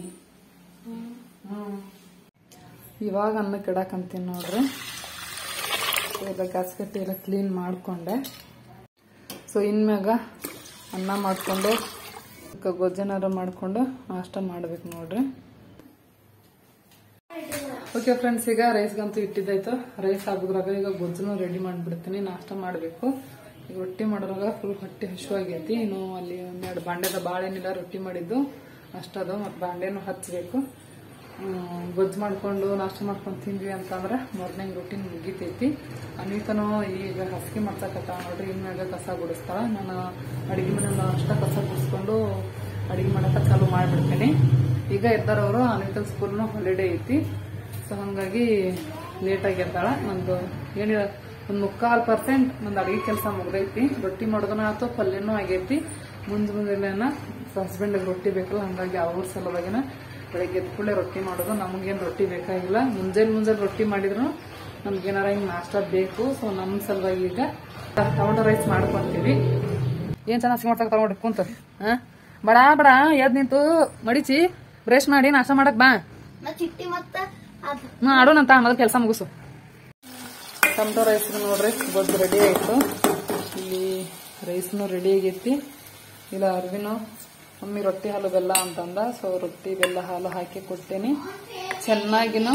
ಇವಾಗ ಅನ್ನ ಕೆಡಕಂತೀನಿ ನೋಡ್ರಿ. ಎಲ್ಲ ಗ್ಯಾಸ್ ಕಟ್ಟಿ ಎಲ್ಲ ಕ್ಲೀನ್ ಮಾಡ್ಕೊಂಡೆ. ಸೊ ಇನ್ಮ್ಯಾಗ ಅನ್ನ ಮಾಡ್ಕೊಂಡು ಗೊಜ್ಜನಾರ ಮಾಡ್ಕೊಂಡು ನಾಷ್ಟ ಮಾಡ್ಬೇಕು ನೋಡ್ರಿ. ಓಕೆ ಫ್ರೆಂಡ್ಸ್, ಈಗ ರೈಸ್ಗಂತೂ ಇಟ್ಟಿದ್ದಾಯ್ತು. ರೈಸ್ ಆಗೋದ್ರಾಗ ಈಗ ಗೊಜ್ಜನ್ನು ರೆಡಿ ಮಾಡಿಬಿಡ್ತೀನಿ. ನಾಷ್ಟ ಮಾಡಬೇಕು. ಈಗ ರೊಟ್ಟಿ ಮಾಡೋದ್ರಾಗ ಫುಲ್ ಹೊಟ್ಟೆ ಹಸುವಾಗೈತಿ. ಇನ್ನು ಅಲ್ಲಿ ಒಂದೆರಡು ಬಾಂಡೆದ ಬಾಳೆನಿಲ್ಲ ರೊಟ್ಟಿ ಮಾಡಿದ್ದು ಅಷ್ಟದು. ಮತ್ತು ಬಾಂಡೆನೂ ಹಚ್ಚಬೇಕು. ಗೊಜ್ಜು ಮಾಡ್ಕೊಂಡು ನಾಷ್ಟ ಮಾಡ್ಕೊಂಡು ತಿಂದ್ವಿ ಅಂತಂದ್ರೆ ಮಾರ್ನಿಂಗ್ ರೂಟೀನ್ ಮುಗಿತೈತಿ. ಅನ್ವಿತನೂ ಈಗ ಹಸಿಗೆ ಮಾಡ್ಸಕತ್ತ ನೋಡ್ರಿ. ಇನ್ಮ್ಯಾಗ ಕಸ ಗುಡಿಸ್ತಾಳ. ನಾನು ಅಡಿಗೆ ಮನೆಯಲ್ಲ ಅಷ್ಟ ಕಸ ಗುಡಿಸ್ಕೊಂಡು ಅಡಿಗೆ ಮಾಡಕ ಚಾಲು ಮಾಡಿಬಿಡ್ತೀನಿ. ಈಗ ಎದ್ದಾರವರು ಅನ್ವಿತನ ಸ್ಕೂಲ್ನ ಹಾಲಿಡೇ ಐತಿ. ಸೊ ಹಂಗಾಗಿ ಲೇಟಾಗಿ ಎದ್ದಾಳ. ನಂದು ಏನಿಲ್ಲ, ಒಂದು 3/4% ನಂದು ಅಡಿಗೆ ಕೆಲಸ ಮುಗ್ದೈತಿ. ರೊಟ್ಟಿ ಮಾಡೋದನ್ನ ಆಯ್ತು, ಪಲ್ಯನೂ ಆಗೈತಿ. ಮುಂಜಾನೆನ ಹಸ್ಬೆಂಡಿಗೆ ರೊಟ್ಟಿ ಬೇಕಲ್ಲ, ಹಂಗಾಗಿ ಅವ್ರ ಸಲುವಾಗಿನ ಬೆಳಗ್ಗೆ ಎದ್ದ ಕೂಡಲೇ ರೊಟ್ಟಿ ಮಾಡೋದು. ನಮಗೇನು ರೊಟ್ಟಿ ಬೇಕಾಗಿಲ್ಲ. ಮುಂಜಾನೆ ರೊಟ್ಟಿ ಮಾಡಿದ್ರು ನಮ್ಗೇನಾರ ಹಿಂಗೆ ನಾಷ್ಟ ಬೇಕು. ಸೊ ನಮ್ಮ ಸಲುವಾಗಿ ಈಗ ಟೊಮೆಟೊ ರೈಸ್ ಮಾಡ್ಕೊಂತೀವಿ. ಏನ್ ಚೆನ್ನಾಗಿ ಮಾಡ್ತಾ ನೋಡ್ರಿ ಕುಂತ ಬಡ ಬಡ ಎದ್ ನಿಂತು ಮಡಿಚಿ ಬ್ರಷ್ ಮಾಡಿ ನಾಷ್ಟ ಮಾಡಕ್ ಬಾ. ಆಡೋಣಂತ ಮೊದಲು ಕೆಲಸ ಮುಗಿಸು. ಟೊಮೆಟೊ ರೈಸ್ ನೋಡ್ರಿ ಗೊಜ್ಜು ರೆಡಿ ಆಯ್ತು. ಇಲ್ಲಿ ರೈಸ್ನು ರೆಡಿ ಆಗೈತಿ. ಇಲ್ಲ ಅರ್ವಿನೂ ಮಮ್ಮಿ ರೊಟ್ಟಿ ಹಾಲು ಬೆಲ್ಲ ಅಂತಂದ. ಸೊ ರೊಟ್ಟಿ ಬೆಲ್ಲ ಹಾಲು ಹಾಕಿ ಕೊಟ್ಟೇನಿ. ಚೆನ್ನಾಗಿನು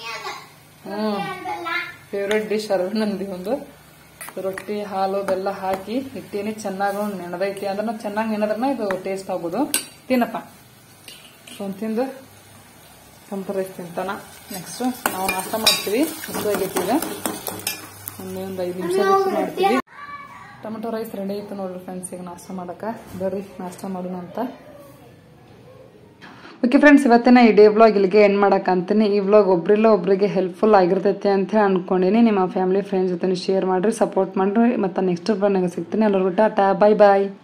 ಫೇವ್ರೆಟ್ ಡಿಶ್ ಅರ್ವಿನಂದಿ ಒಂದು. ರೊಟ್ಟಿ ಹಾಲು ಬೆಲ್ಲ ಹಾಕಿ ಇಟ್ಟೀನಿ. ಚೆನ್ನಾಗಿ ನೆನದೈತಿ ಅಂದ್ರೆ ಚೆನ್ನಾಗಿ ನೆನದ್ರನ ಇದು ಟೇಸ್ಟ್ ಆಗೋದು. ತಿನ್ನಪ್ಪ. ಒಂದು ತಿಂದು ಟೊಮೆಟೊ ರೈಸ್ ತಿಂತಾನ. ನೆಕ್ಸ್ಟ್ ನಾವು ನಾಷ್ಟ ಮಾಡ್ತೀವಿ. ಹಸುವಾಗೈತಿ. ಈಗ ಒಂದು 5 ನಿಮಿಷ ಬಿಟ್ಟು ಮಾಡ್ತೀವಿ. ಟೊಮೆಟೊ ರೈಸ್ ರೆಡಿ ಆಯ್ತು ನೋಡ್ರಿ ಫ್ರೆಂಡ್ಸ್. ಈಗ ನಾಷ್ಟ ಮಾಡಕ ಬರ್ರಿ ನಾಷ್ಟ ಮಾಡೋಣ ಅಂತ. ಓಕೆ ಫ್ರೆಂಡ್ಸ್, ಇವತ್ತಿನ ಈ ಡೇ ವ್ಲಾಗ್ ಇಲ್ಲಿಗೆ ಎಂಡ್ ಮಾಡಕ್ ಅಂತೀನಿ. ಈ ವ್ಲಾಗ್ ಒಬ್ರಿಲ್ಲ ಒಬ್ರಿಗೆ ಹೆಲ್ಪ್ಫುಲ್ ಆಗಿರ್ತೈತೆ ಅಂತ ಹೇಳಿ ಅನ್ಕೊಂಡಿನಿ. ನಿಮ್ಮ ಫ್ಯಾಮಿಲಿ ಫ್ರೆಂಡ್ಸ್ ಜೊತೆ ಶೇರ್ ಮಾಡ್ರಿ, ಸಪೋರ್ಟ್ ಮಾಡ್ರಿ. ಮತ್ತೆ ನೆಕ್ಸ್ಟ್ ವ್ಲಾಗ್ನಾಗ ಸಿಗ್ತೀನಿ. ಎಲ್ಲರಿಗೂ ಟಾಟಾ, ಬಾಯ್ ಬಾಯ್.